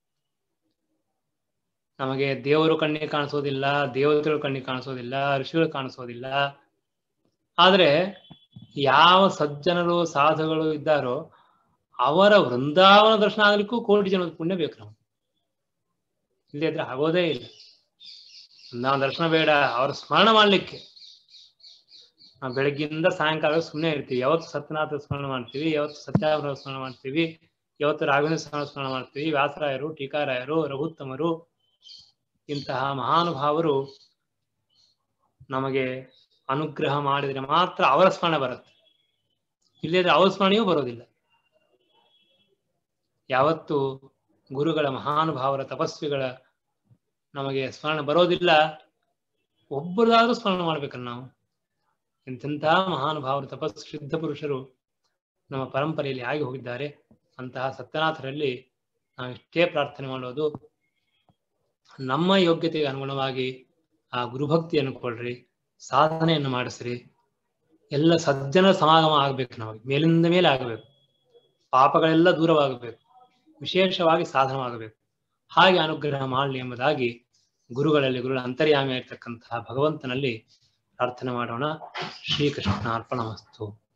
ನಮಗೆ ದೇವರು ಕಣ್ಣಿಗೆ ಕಾಣಿಸೋದಿಲ್ಲ, ದೇವತೆಗಳು ಕಣ್ಣಿಗೆ ಕಾಣಿಸೋದಿಲ್ಲ, ಋಷಿಗಳು ಕಾಣಿಸೋದಿಲ್ಲ. ಆದ್ರೆ ಯಾವ ಸಜ್ಜನರು ಸಾಧುಗಳು ಇದ್ದಾರೋ ಅವರ ವೃಂದಾವನ ದರ್ಶನ ಆಗ್ಲಿಕ್ಕೂ ಕೋಟಿ ಜನದ ಪುಣ್ಯ ಬೇಕು ನಾವು. ಇಲ್ಲೇ ಇದ್ರೆ ಆಗೋದೇ ಇಲ್ಲ. ವೃಂದಾವನ ದರ್ಶನ ಬೇಡ, ಅವ್ರ ಸ್ಮರಣ ಮಾಡ್ಲಿಕ್ಕೆ ನಾವು ಬೆಳಗ್ಗಿಂದ ಸಾಯಂಕಾಲ ಸುಮ್ಮನೆ ಇರ್ತೀವಿ. ಯಾವತ್ತು ಸತ್ಯನಾಥ ಸ್ಮರಣ ಮಾಡ್ತೀವಿ, ಯಾವತ್ತು ಸತ್ಯಾಗ್ರಹ ಸ್ಮರಣ ಮಾಡ್ತೀವಿ, ಯಾವತ್ತು ರಾಘವೇಂದ್ರ ಸ್ಮರಣ ಸ್ಮರಣ ಮಾಡ್ತೀವಿ. ವ್ಯಾಸರಾಯರು, ಟೀಕಾರಾಯರು, ರಘುತ್ತಮರು, ಇಂತಹ ಮಹಾನುಭಾವರು ನಮಗೆ ಅನುಗ್ರಹ ಮಾಡಿದರೆ ಮಾತ್ರ ಅವರ ಸ್ಮರಣೆ ಬರುತ್ತೆ, ಇಲ್ಲದ್ರೆ ಅವರ ಸ್ಮರಣೆಯೂ ಬರೋದಿಲ್ಲ. ಯಾವತ್ತು ಗುರುಗಳ ಮಹಾನುಭಾವರ ತಪಸ್ವಿಗಳ ನಮಗೆ ಸ್ಮರಣೆ ಬರೋದಿಲ್ಲ, ಒಬ್ಬರಾದ್ರೂ ಸ್ಮರಣೆ ಮಾಡ್ಬೇಕಲ್ಲ ನಾವು. ಎಂತೆಂಥ ಮಹಾನುಭಾವರು ತಪಸ್ಸು ಸಿದ್ಧ ಪುರುಷರು ನಮ್ಮ ಪರಂಪರೆಯಲ್ಲಿ ಆಗಿ ಹೋಗಿದ್ದಾರೆ. ಅಂತಹ ಸತ್ಯನಾಥರಲ್ಲಿ ನಾವು ಇಷ್ಟೇ ಪ್ರಾರ್ಥನೆ ಮಾಡೋದು, ನಮ್ಮ ಯೋಗ್ಯತೆಗೆ ಅನುಗುಣವಾಗಿ ಆ ಗುರುಭಕ್ತಿಯನ್ನು ಕೊಡ್ರಿ, ಸಾಧನೆಯನ್ನು ಮಾಡಿಸ್ರಿ. ಎಲ್ಲ ಸಜ್ಜನ ಸಮಾಗಮ ಆಗ್ಬೇಕು, ನಮಗೆ ಮೇಲಿಂದ ಮೇಲೆ ಆಗಬೇಕು, ಪಾಪಗಳೆಲ್ಲ ದೂರವಾಗಬೇಕು, ವಿಶೇಷವಾಗಿ ಸಾಧನವಾಗಬೇಕು. ಹಾಗೆ ಅನುಗ್ರಹ ಮಾಡಲಿ ಎಂಬುದಾಗಿ ಗುರುಗಳಲ್ಲಿ ಗುರುಗಳ ಅಂತರ್ಯಾಮಿ ಆಗಿರ್ತಕ್ಕಂತಹ ಭಗವಂತನಲ್ಲಿ ಪ್ರಾರ್ಥನೆ ಮಾಡೋಣ. ಶ್ರೀಕೃಷ್ಣ ಅರ್ಪಣಮಸ್ತು.